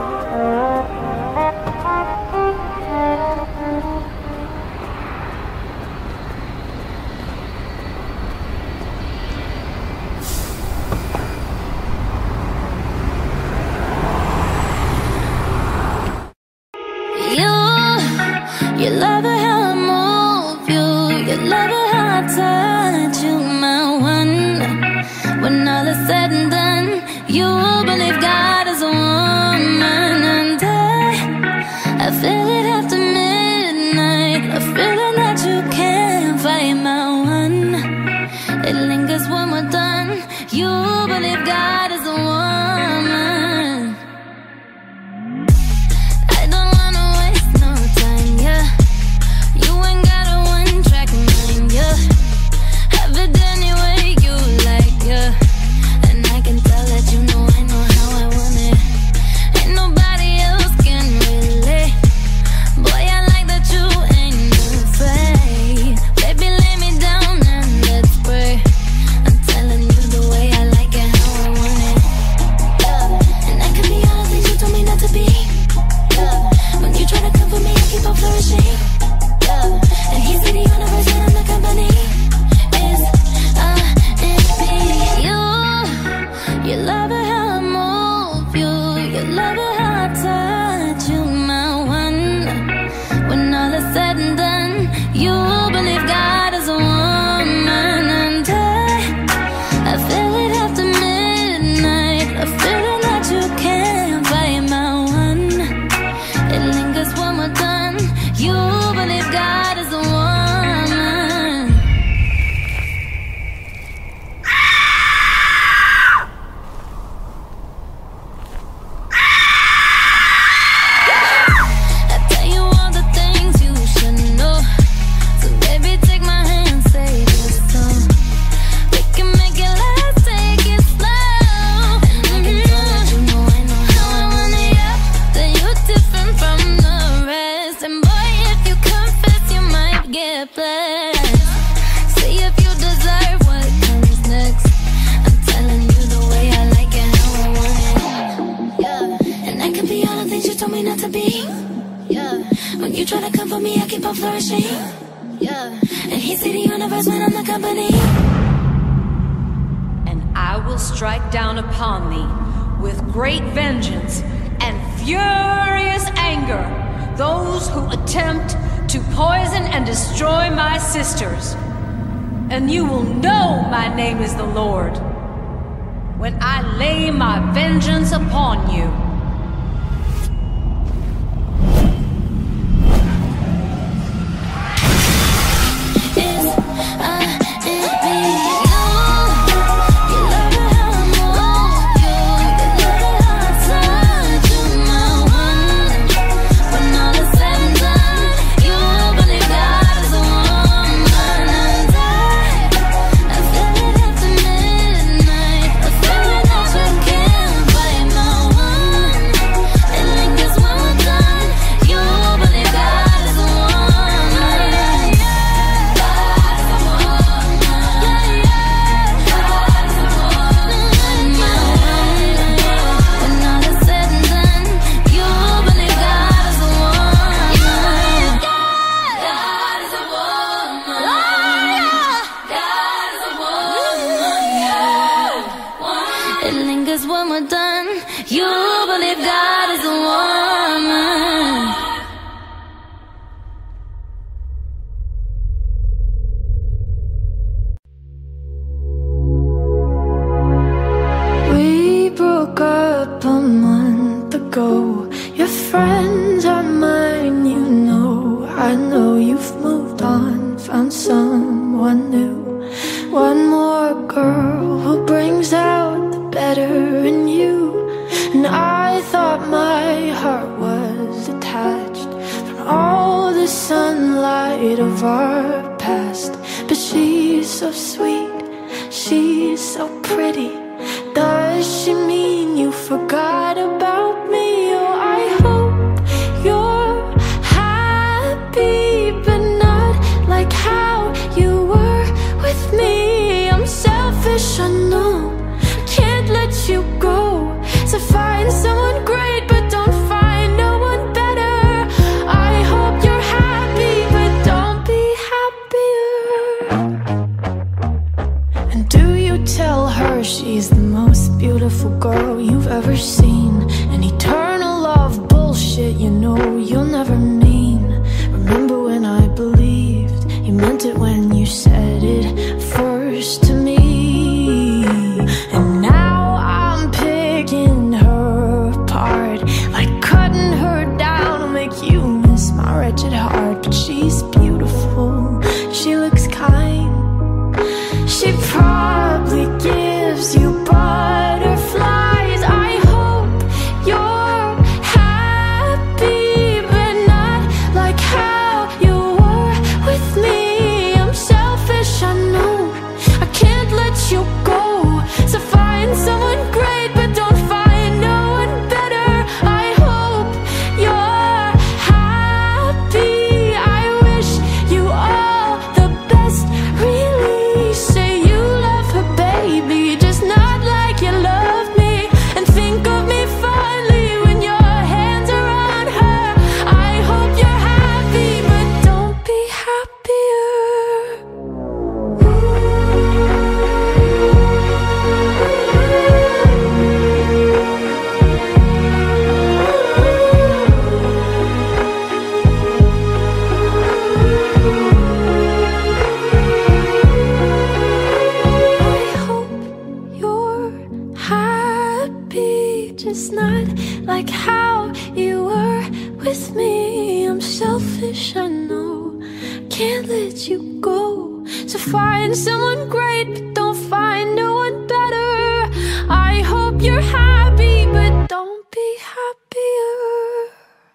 You, you love it how I move you. You love it how I touch you, my one. When all is said and done, you believe God is a woman, and I, I feel it after midnight. A feeling that you can't fight, my one. It lingers when we're done. You believe God is a woman. I don't wanna waste no time, yeah. You ain't got a one-track mind, yeah. Have it any way you like, yeah. And I can tell that you know I know how I want it. Ain't nobody else can relate. Boy, I like that you ain't afraid. Baby, lay me down and let's pray. I'm telling you the way I like it, how I want it, yeah. And I can be all the things you told me not to be, yeah. When you try to cover me, I keep on flourishing, yeah. And he's in the universe and I'm the company. It's a and me. You, you love it how I move you. You love it how I touch you, my one. When all is said and done, you believe God is a woman, and I, I feel it after midnight. A feeling that you can't fight, my one. It lingers when we're done. You believe God is a woman. I tell you all the things you should know. So baby, take my hand, say this song. We can make it last, take it slow. And I can tell that you know I know how I want it, yeah. That you're different from the rest. And boy, if you confess, you might get blessed. See if you deserve what comes next. I'm telling you the way I like it, how I want it, yeah. And I can be all the things you told me not to be, yeah. When you try to come for me, I keep on flourishing, yeah. And he see the universe when I'm the company. And I will strike down upon thee with great vengeance and furious anger those who attempt to poison and destroy my sisters. And you will know my name is the Lord when I lay my vengeance upon you. I feel it after midnight. A feeling that you can't fight, my one. mine, cause when we're done, you'll believe God is a woman. We broke up a month ago. Your friends are mine, you know. I know you've moved on, found someone new. One more girl who brings out the better in you. And I thought my heart was attached from all the sunlight of our past. But she's so sweet, she's so pretty. Does she mean you forgot about me? Oh, I hope you're happy, but not like how you were with me. I'm selfish, I know, I can't let you go. So find someone great, but don't find no one better. I hope you're happy, but don't be happier. And do you tell her she's the most beautiful girl you've ever seen? An eternal love bullshit, you know you'll never mean. Remember when I believed you meant it when you said it first to me. And now I'm picking her apart, like cutting her down to make you miss my wretched heart. But she's beautiful, she looks kind, she probably gives you butterflies. I hope you're happy, but not like how you were with me. I'm selfish, I know, I can't let you go. So find someone great, but don't find no one better. I hope you're happy. I wish you all the best, really. Say you love her, baby, just not like you love me. And think of me fondly when your hands are on her. I hope you're happy, but don't be happier. I hope you're happy, just not like how you were with me. I'm selfish, I know, can't let you go. So find someone great, but don't find no one better. I hope you're happy, but don't be happier.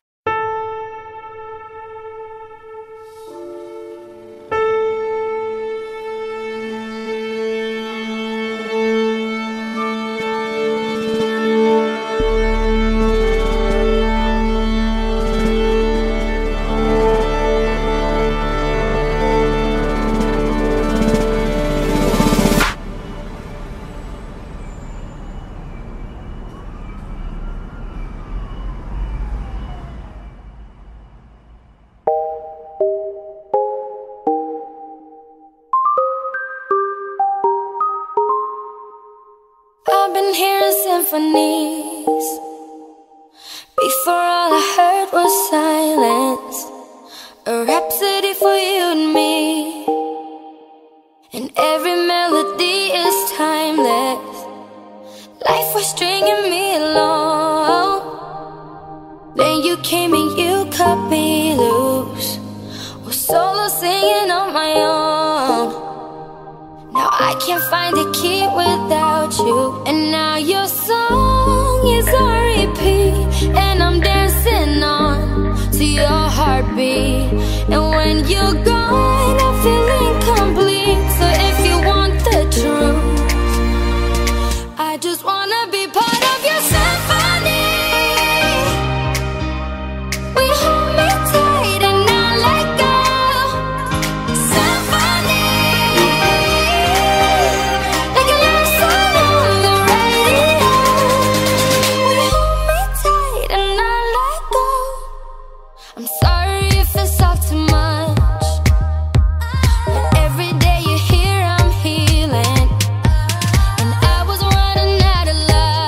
I've been hearing symphonies. Before all I heard was silence, a rhapsody for you and me. And every melody is timeless. Life was stringing me along. Then you came and you cut me loose, was solo singing on my own. Now I can't find a key without you. And now your song is on repeat, and I'm dancing on to your heartbeat. And when you're gone, I feel incomplete. So if you want the truth, I just wanna be part of your symphony. We hold me tight and not let go. Symphony, like a love song on the radio. We hold me tight and not let go. I'm sorry if it's all too much, but every day you're here I'm healing. And I was running out of love.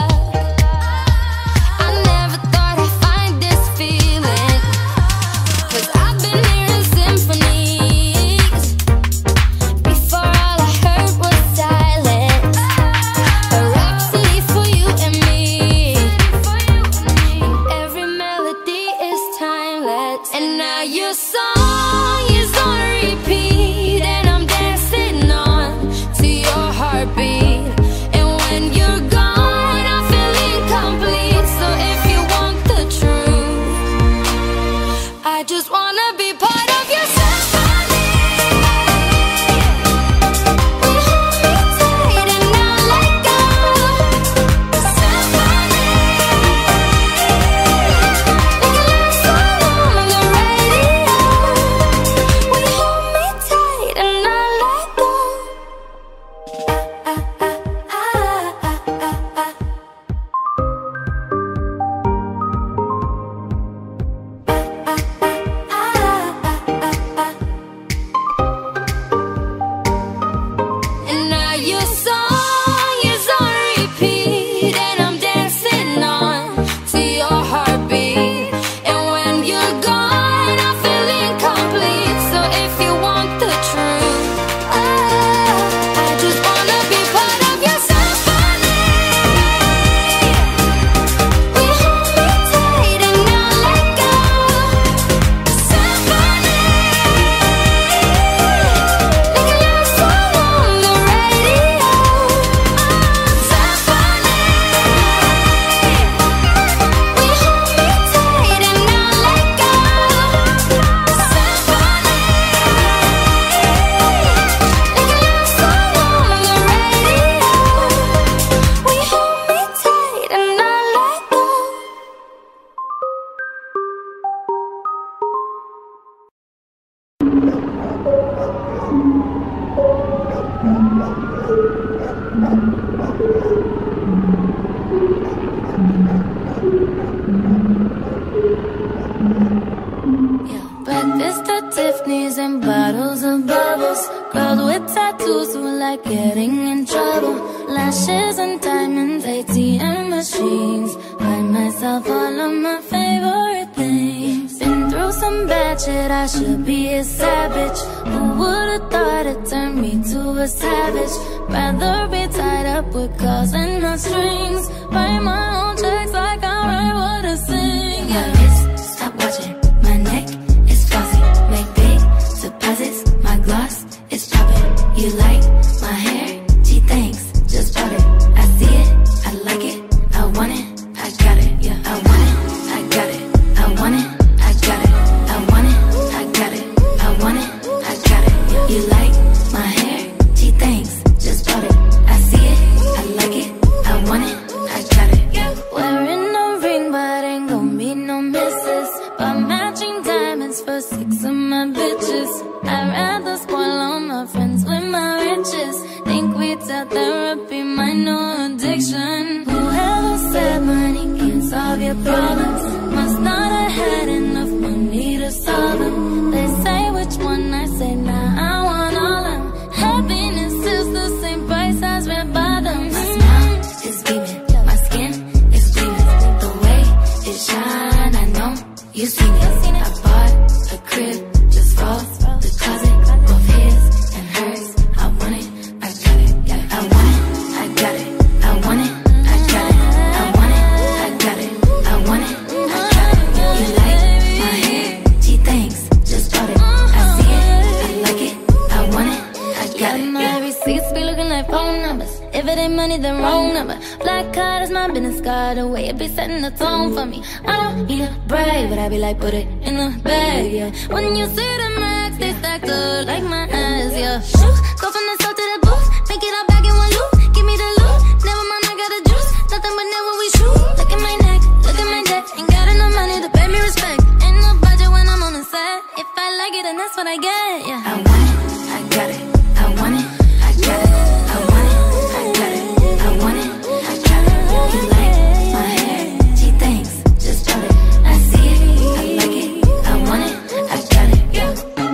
jeans. Buy myself all of my favorite things. Been through some bad shit, I should be a savage. Who would've thought it turned me to a savage? Rather be tied up with calls and not strings. Write my own checks like I write what I sing. Yeah, wrist, stop watching. My neck is flossy. Make big deposits. My gloss is popping. You like my hair? Gee, thanks. Just bought it. I see it. I like it. I want it. I got it. Yeah, I want it. I got it. I want it. I got it. I want it. I got it. I want it. I got it. Yeah. You like my hair? Gee, thanks. Just bought it. I see it. I like it. I want it. I got it. Yeah. Wearing no ring, but ain't gon' be no misses. But matching diamonds for six of my bitches. I'd rather spoil all my friends with my riches. Think weeds out therapy, my no addiction. Whoever said money can't solve your problems must not have had enough money to solve them. They say which one, I say nah, I want all of them. Happiness is the same price as red bottoms. My smile is beaming, my skin is gleaming. The way it shine, I know you seen it. I bought a crib just for the closet, both his and hers. I want it, I got it, I want it, I got it, I want it, I got it, I want it, I got it, I want it, I got it. You like my hair? Gee, thanks, just bought it. I see it, I like it, I want it, I got it. My receipts be looking like phone numbers. If it ain't money, then wrong number. Black card is my business card, the way it be setting the tone for me. I don't need a brag, but I be like, put it in the bag, yeah. When you see the max, they stacked up like my ass, yeah. Shoot, go from the south to the booth, make it all back in one loop. Give me the loot, never mind, I got the juice. Nothing but never we shoot. Look at my neck, look at my neck. Ain't got enough money to pay me respect. Ain't no budget when I'm on the set. If I like it, then that's what I get, yeah. I want it, I got it, I want it, I got it, I want it, I got it, I want it, I got it. You like my hair? Gee, thanks, just bought it. I see it, I like it, I want it, I got it, yeah.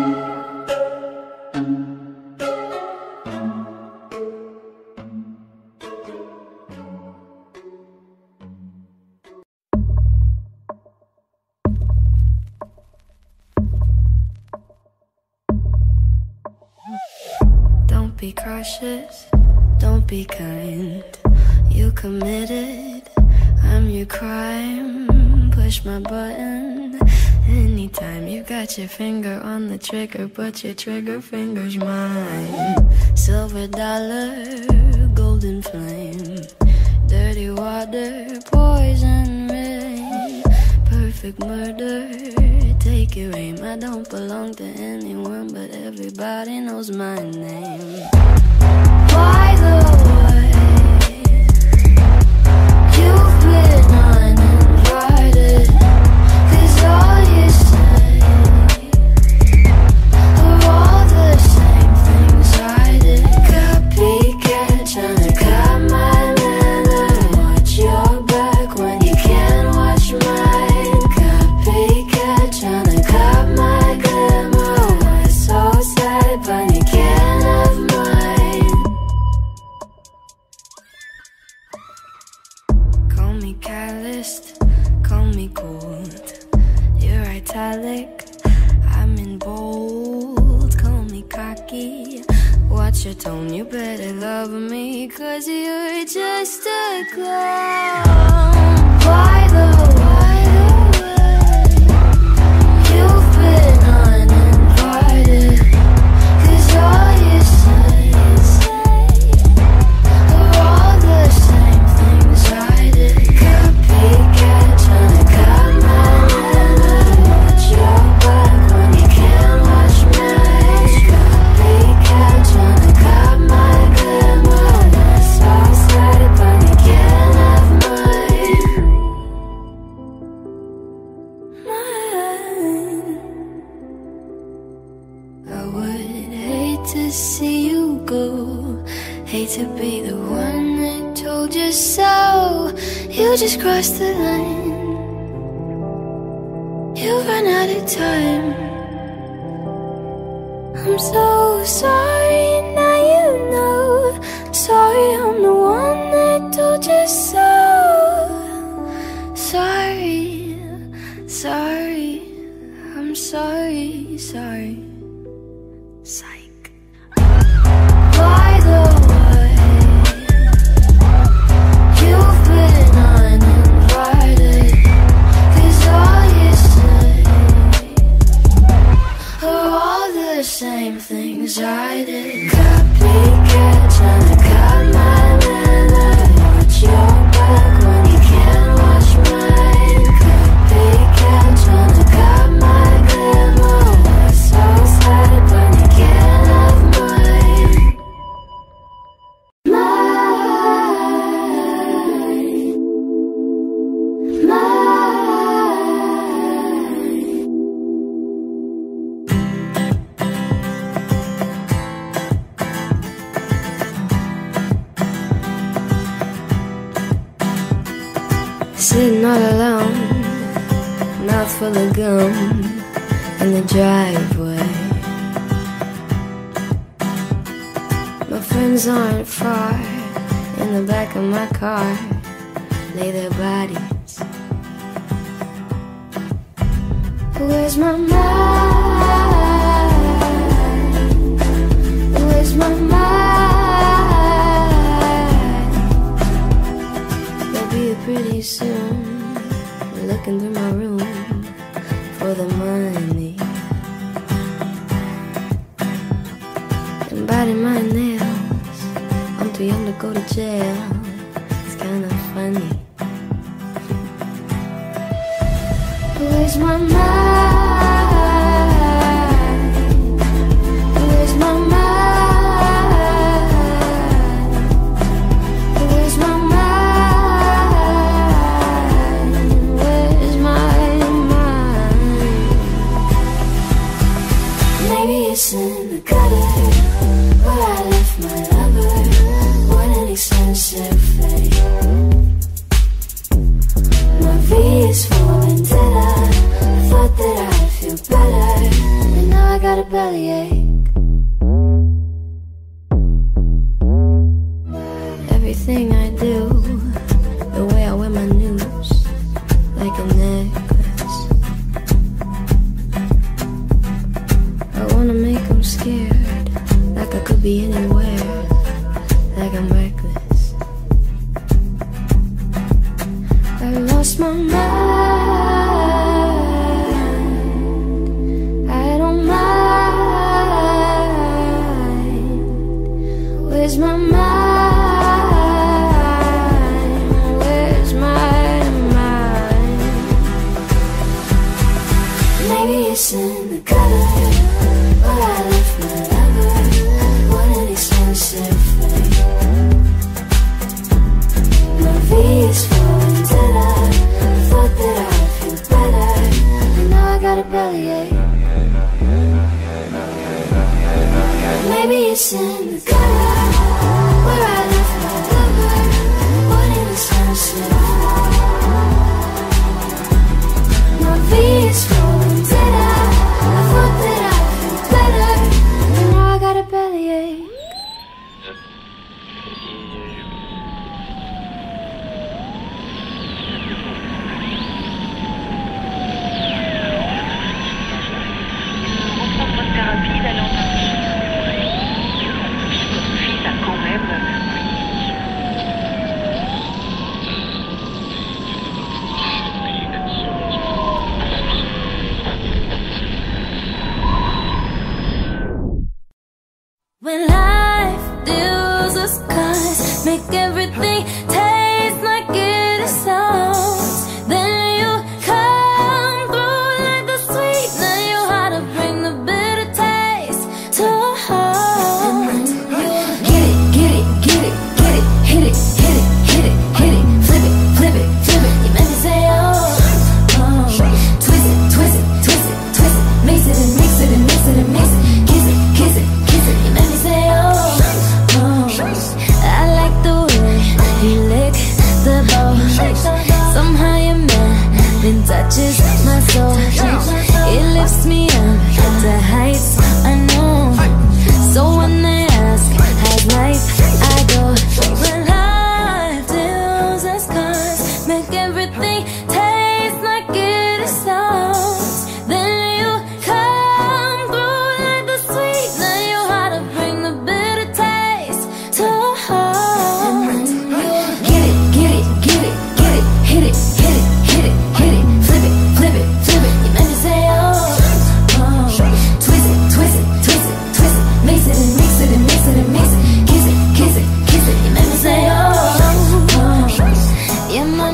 Don't be cautious, don't be kind. You committed, I'm your crime. Push my button anytime. You got your finger on the trigger, but your trigger finger's mine. Silver dollar, golden flame, dirty water, poison rain, perfect murder. Take your aim. I don't belong to anyone, but everybody knows my name. By the way, you've been uninvited, 'cause all you say are all the same things I did. Copycat, tryna cut my manner. Watch your back when you can't watch mine. Copycat, tryna cut my glamour. It's so sad, but you can't have mine. Call me calloused, call me cold. You're italic, I'm in bold. Call me cocky, watch your tone. You better love me, 'cause you're just a clown. By the way, you've been uninvited, 'cause all you say are all the same things I did. Copycat, tryna cut my manner. Watch your back when you can't watch mine. Copycat, tryna cut my glamour. That's so sad, but you can't have mine. Mine. I would hate to see you go. Hate to be the one that told you so. You just crossed the line. You ran out of time. I'm so sorry, now you know. Sorry, I'm the one that told you so. sorry, I'm sorry, sorry. Psych. By the way, you've been uninvited, 'cause all you say are all the same things I did. Copycat, tryna cut my leather. Watch your back when you can't watch mine. Copycat, tryna cut my glamour. What's so sad when you can't have mine? Mine, mine. Sitting all alone, mouth full of gum in the driveway. My friends aren't far, in the back of my car lay their bodies. Where's my mind? Where's my mind? They'll be here pretty soon, looking through my room for the money and biting my nails. I'm too young to go to jail. It's kinda funny. Where's my mind? Where's my mind? Where's my mind? Where's my mind? Maybe it's in the gutter where I left my lover. What an expensive fate. My V is for vendetta. I thought that I'd feel better, and now I got a bellyache. Everything I do, the way I wear my news, like a necklace. I wanna make them scared, like I could be anywhere, like I'm reckless. I lost my mind, I don't mind. Where's my mind? Where's my mind? Maybe it's in the gutter where I left my lover. What an expensive fate. My V is for vendetta. I thought that I'd feel better, and now I got a bellyache. Maybe it's in the gutter where I left my lover. What an expensive fate. My V is for vendetta. I thought that I'd feel better, and now I got a bellyache. When life deals us cards, make everything taste like it is sounds. Then you come through like the sweet. Then you how to bring the bitter taste to a heart. And then you get it, get it, get it, get it, hit it, hit it, hit it, hit it, flip it, flip it, flip it. You make me say oh, oh. Twist it, twist it, twist it, twist it, mix it and mix it and mix it and mix it, kiss it, kiss it, kiss it. You make me say oh, oh. I like the way you lick the bowl. Somehow your man then touches my soul. It lifts me up to heights unknown. So when they ask how's life, I go when life deals us cards, make everything taste like it is so.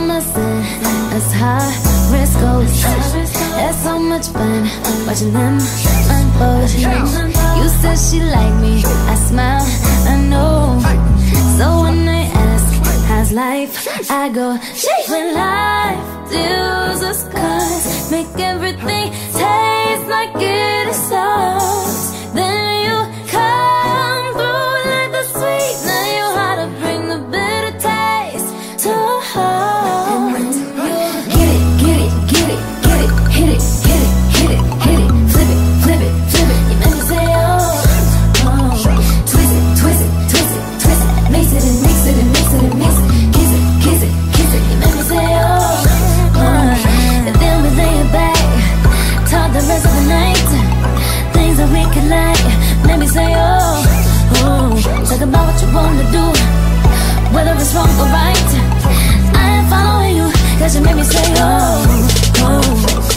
my son, that's how risk goes. It's so much fun watching them unfold. You said she liked me, I smile, I know. So when they ask, how's life? I go, when life deals us cards, make everything taste like it is sauce. Then you come through like the sweet. Now you how to bring the bitter taste to a heart. Get it, get it, get it, get it, hit it, hit it, hit it, hit it, flip it, flip it, flip it. You make me say oh, oh. Twist it, twist it, twist it, twist it, mix it and mix it and mix it and mix it, kiss it, kiss it, kiss it. You make me say oh, oh. And then we lay it back, talk the rest of the night. Things that we could like, make me say oh, oh. Talk about what you wanna do, whether it's wrong or right. I ain't following you, cause you make me say oh, oh.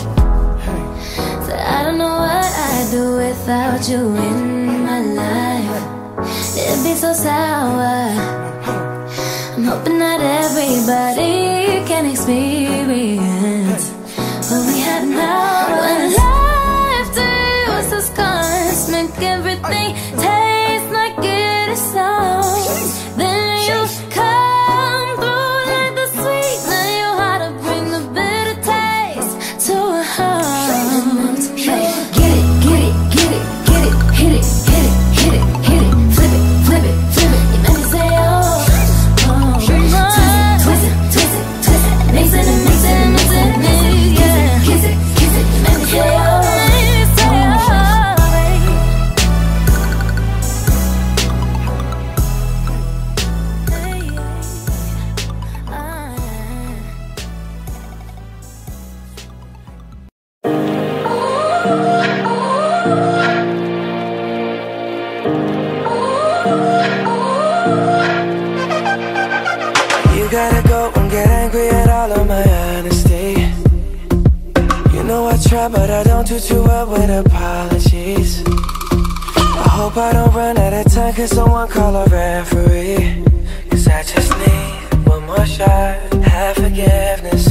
So I don't know what I'd do without you in my life. It'd be so sour. I'm hoping that everybody can experience what we have now. When life deals us cards, make everything taste like it is sauce. Then you come through like the sweet. Now you how to bring the bitter taste to a heart. Get it, get it, get it, get it, hit it, hit it, hit it, hit it, flip it, flip it, flip it. You make me say oh, oh. Twist it, twist it, twist it, mix it and mix it and mix it, mix it, yeah. Kiss it, kiss it, you make me say oh, make me say oh, baby. You gotta go and get angry at all of my honesty. You know I try, but I don't do too well with apologies. I hope I don't run out of time, cause someone call a referee. Cause I just need one more shot, have forgiveness.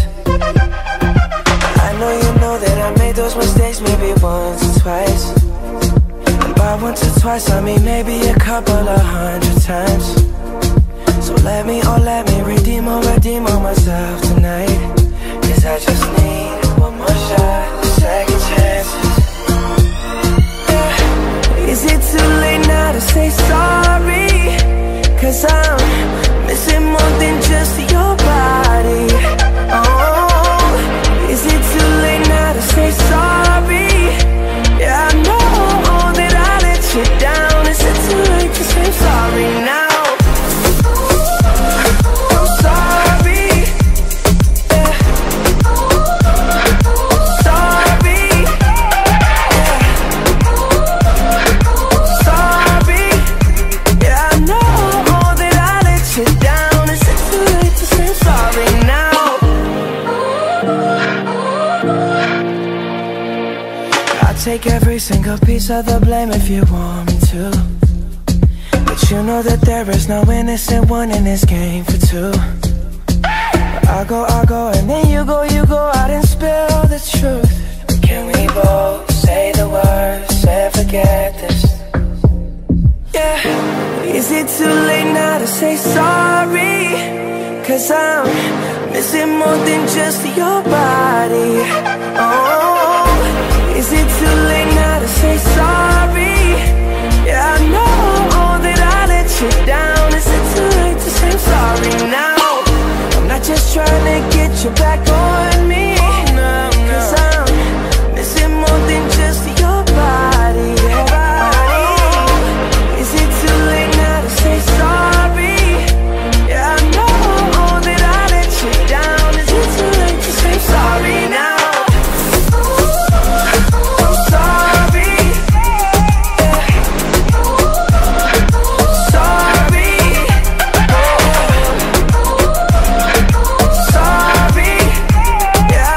I know you know that I made those mistakes maybe once or twice. And by once or twice I mean maybe a couple of hundred times. So let me, oh let me redeem or redeem on myself tonight. Cause I just need one more shot, second chances. Yeah. Is it too late now to say sorry? Cause I'm missing more than just your body. Oh, is it too late now to say sorry? Yeah, I know that I let you down. Is it too late to say sorry now? Take every single piece of the blame if you want me to. But you know that there is no innocent one in this game for two. But I go, I go, and then you go, you go out and spill the truth. But can we both say the words and forget this? Yeah. Is it too late now to say sorry? Cause I'm missing more than just your body. Oh, is it too late now to say sorry? Yeah, I know that I let you down. Is it too late to say sorry now? I'm not just trying to get you back on me. Cause I'm missing more than just your body. Oh, is it too late now to say sorry? Yeah, I know that I let you down. Is it too late to say sorry now? Yeah.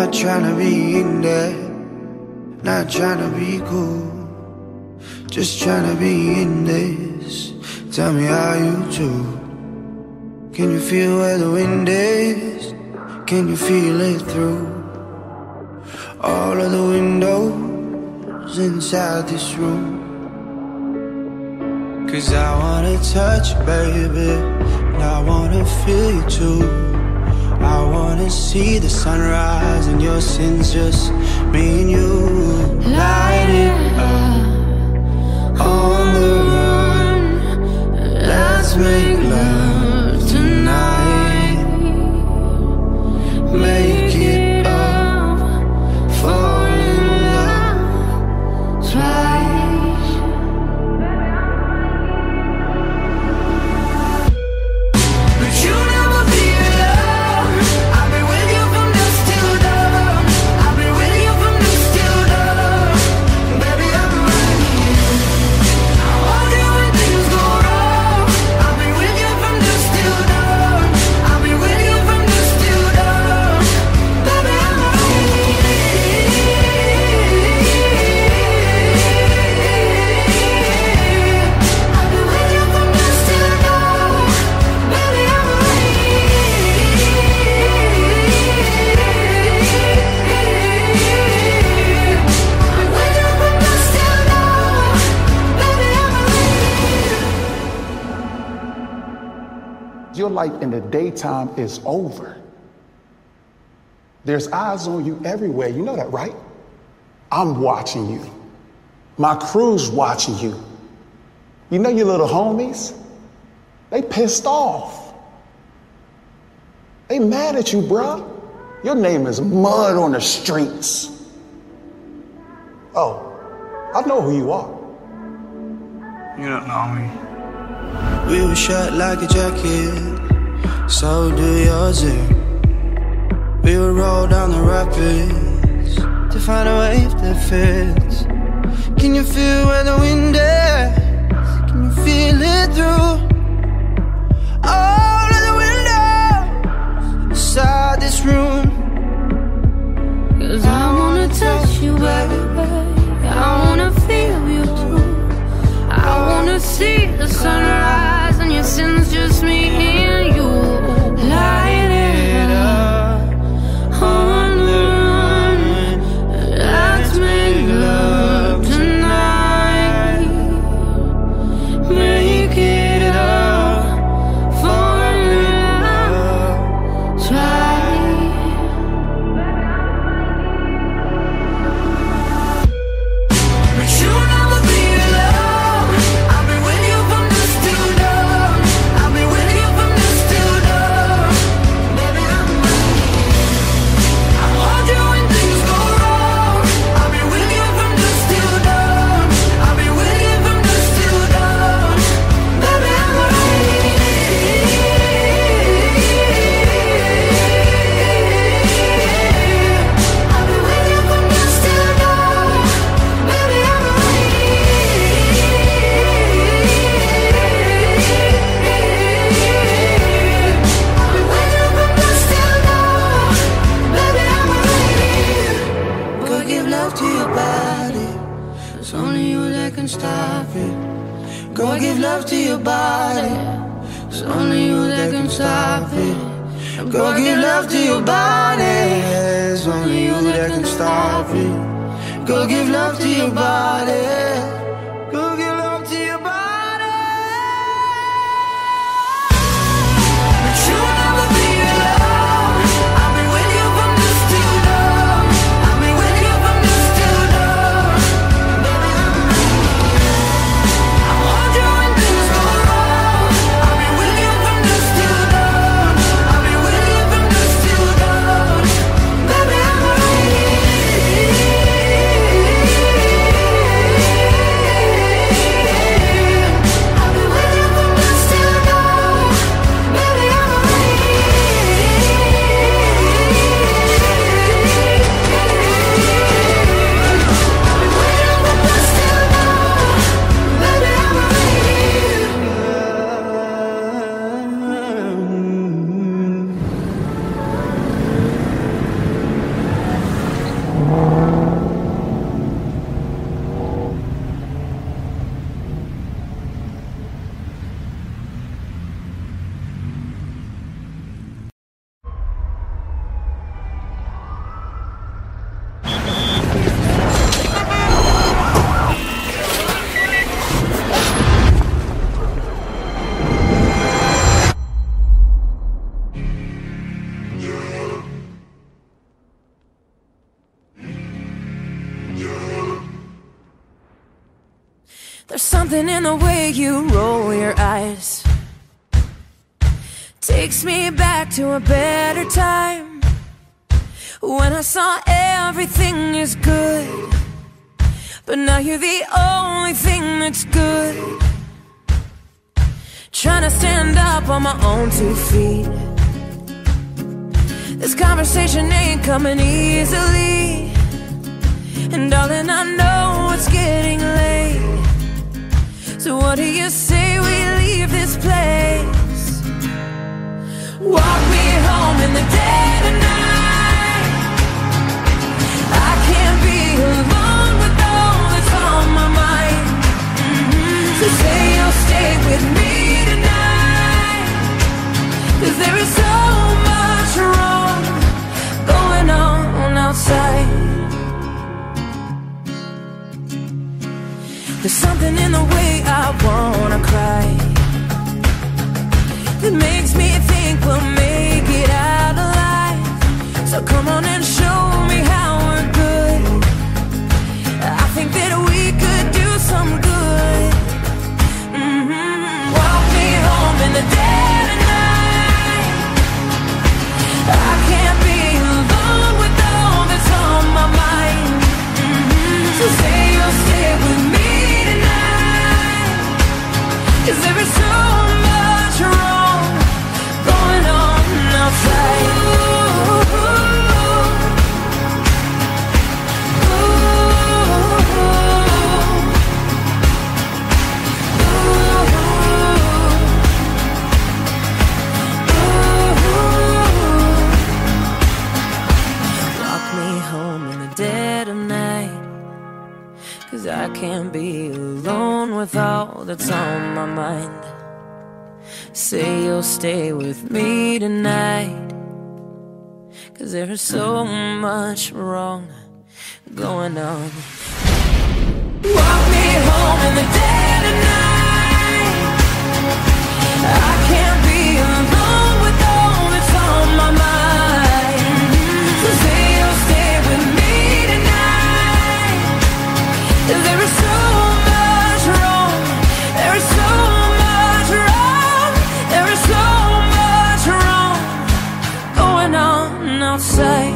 Not trying to be in there, not trying to be cool, just trying to be in this. Tell me how you do. Can you feel where the wind is? Can you feel it through all of the windows inside this room? Cause I wanna touch you, baby, and I wanna feel you too. I wanna see the sunrise and your sins, just me and you. Light it up on the run. Let's make love tonight. Make it up, fall in love twice. But you never be alone. I've been with you from dusk till dawn. I've been with you from dusk till dawn. Baby, I'm right here. I hold you when things go wrong. I've been with you from dusk till dawn. I've been with you from dusk till dawn. Baby, I'm right here. I've been with you from dusk till dawn. Baby, I'm right Your life in the daytime is over. There's eyes on you everywhere. You know that, right? I'm watching you. My crew's watching you. You know your little homies? They pissed off. They mad at you, bruh. Your name is mud on the streets. Oh, I know who you are. You don't know me. We were shut like a jacket, so do yours. eh? We would roll down the rapids to find a wave that fits. Can you feel where the wind is? Can you feel it through all of the windows inside this room? Cause I wanna touch you, baby. I wanna feel you too. I wanna see the sunrise and your sins, just me and you. Light it up on the run. Let's make love tonight. Make it up for love. Try. But you never be alone. I've been with you from dusk till dawn. I've been with you from dusk till dawn. Baby, I'm right here. I hold you when things go wrong. I've been with you from dusk till dawn. I've been with you from dusk till dawn. Baby, I'm right here. I've been with you from dusk till dawn. Baby, I'm right Go give love to your body. It's only you that can stop it. Go give love to your body. It's only you that can stop it. Go give love to your body. It's only you that can stop it. Go give love to your body. Go give love to your body. But you never be alone. I've been with you from dusk till dawn. I've been with you from dusk till dawn. Baby, I'm right here. I hold you when things go wrong. I've been with you from dusk till dawn. I've been with you from dusk till dawn. Baby, I'm right here. There's something in the way you roll your eyes, takes me back to a better time, when I saw everything is good, but now you're the only thing that's good. Trying to stand up on my own two feet, this conversation ain't coming easily, and darling, I know it's getting late. So what do you say we leave this place? Walk me home in the dead of night. I can't be alone with all that's on my mind. Mm-hmm. So say you'll stay with me tonight, 'cause there is so much wrong going on outside. There's something in the way I wanna cry that makes me think we'll make it out alive. So come on and show me how we're good. I think that we could do some good. Mm-hmm. Walk me home in the dead of night. I can't be alone with all that's on my mind. Mm-hmm. So say you'll stay with me, 'cause there is so much wrong going on outside. Ooh, ooh, ooh. Walk me home in the dead of night, 'cause I can't be alone with all that's on my mind. Say you'll stay with me tonight, 'cause there is so much wrong going on. Walk me home in the dead of night. I can't be alone with all that's on my mind. So say you'll stay with me tonight, 'cause there is so much wrong. There is so much wrong. There is so much wrong going on outside.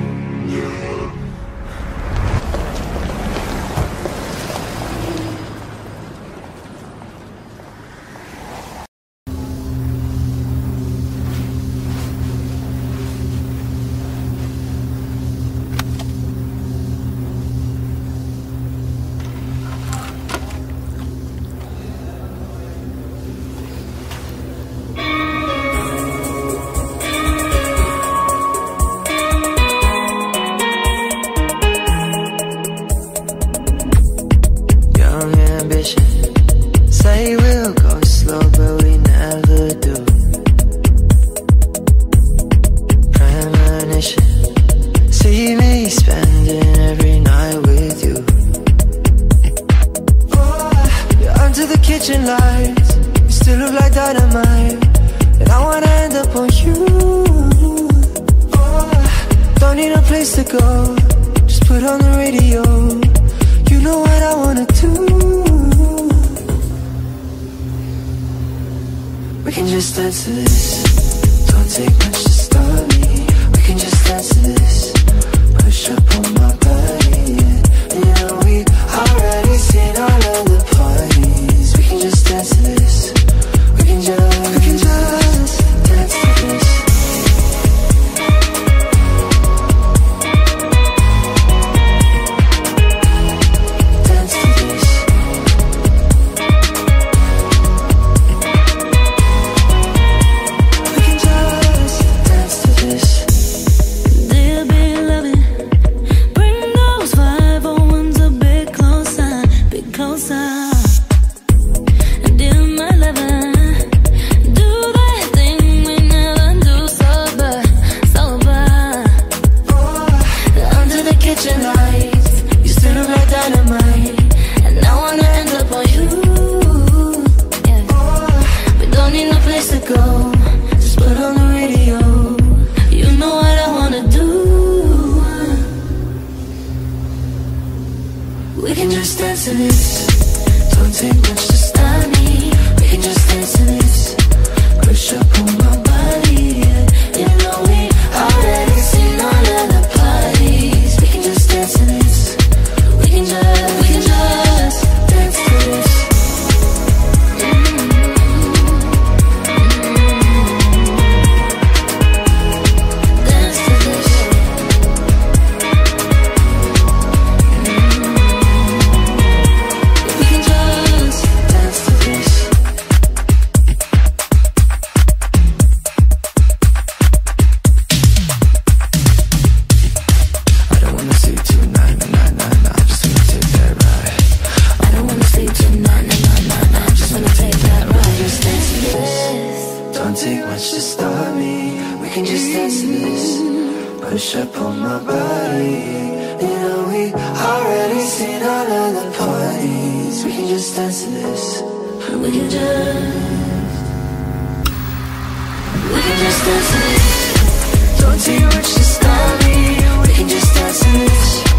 Say we'll go slow, but we never do. Premonition, see me spending every night with you. Oh, you're under the kitchen lights, you still look like dynamite, and I wanna end up on you. Oh, don't need a place to go, just put on the radio. You know what I wanna do. We can just dance to this, don't take much to start me. We can just dance to this, push up on my body, yeah. You know we already seen all of the parties. We can just dance to this, we can just, we can just dance to this. Dance to this. We can just dance to this. Don't take much to stop me. We can just dance to this. Push up on my body, yeah. You know we already seen all of the parties. We can just dance to this. We can just, we can just dance to this. Push up on my body. You know we already seen all of the parties. We can just dance to this. We can just, we can just dance to this. Don't take much to stop me. We can just dance to this.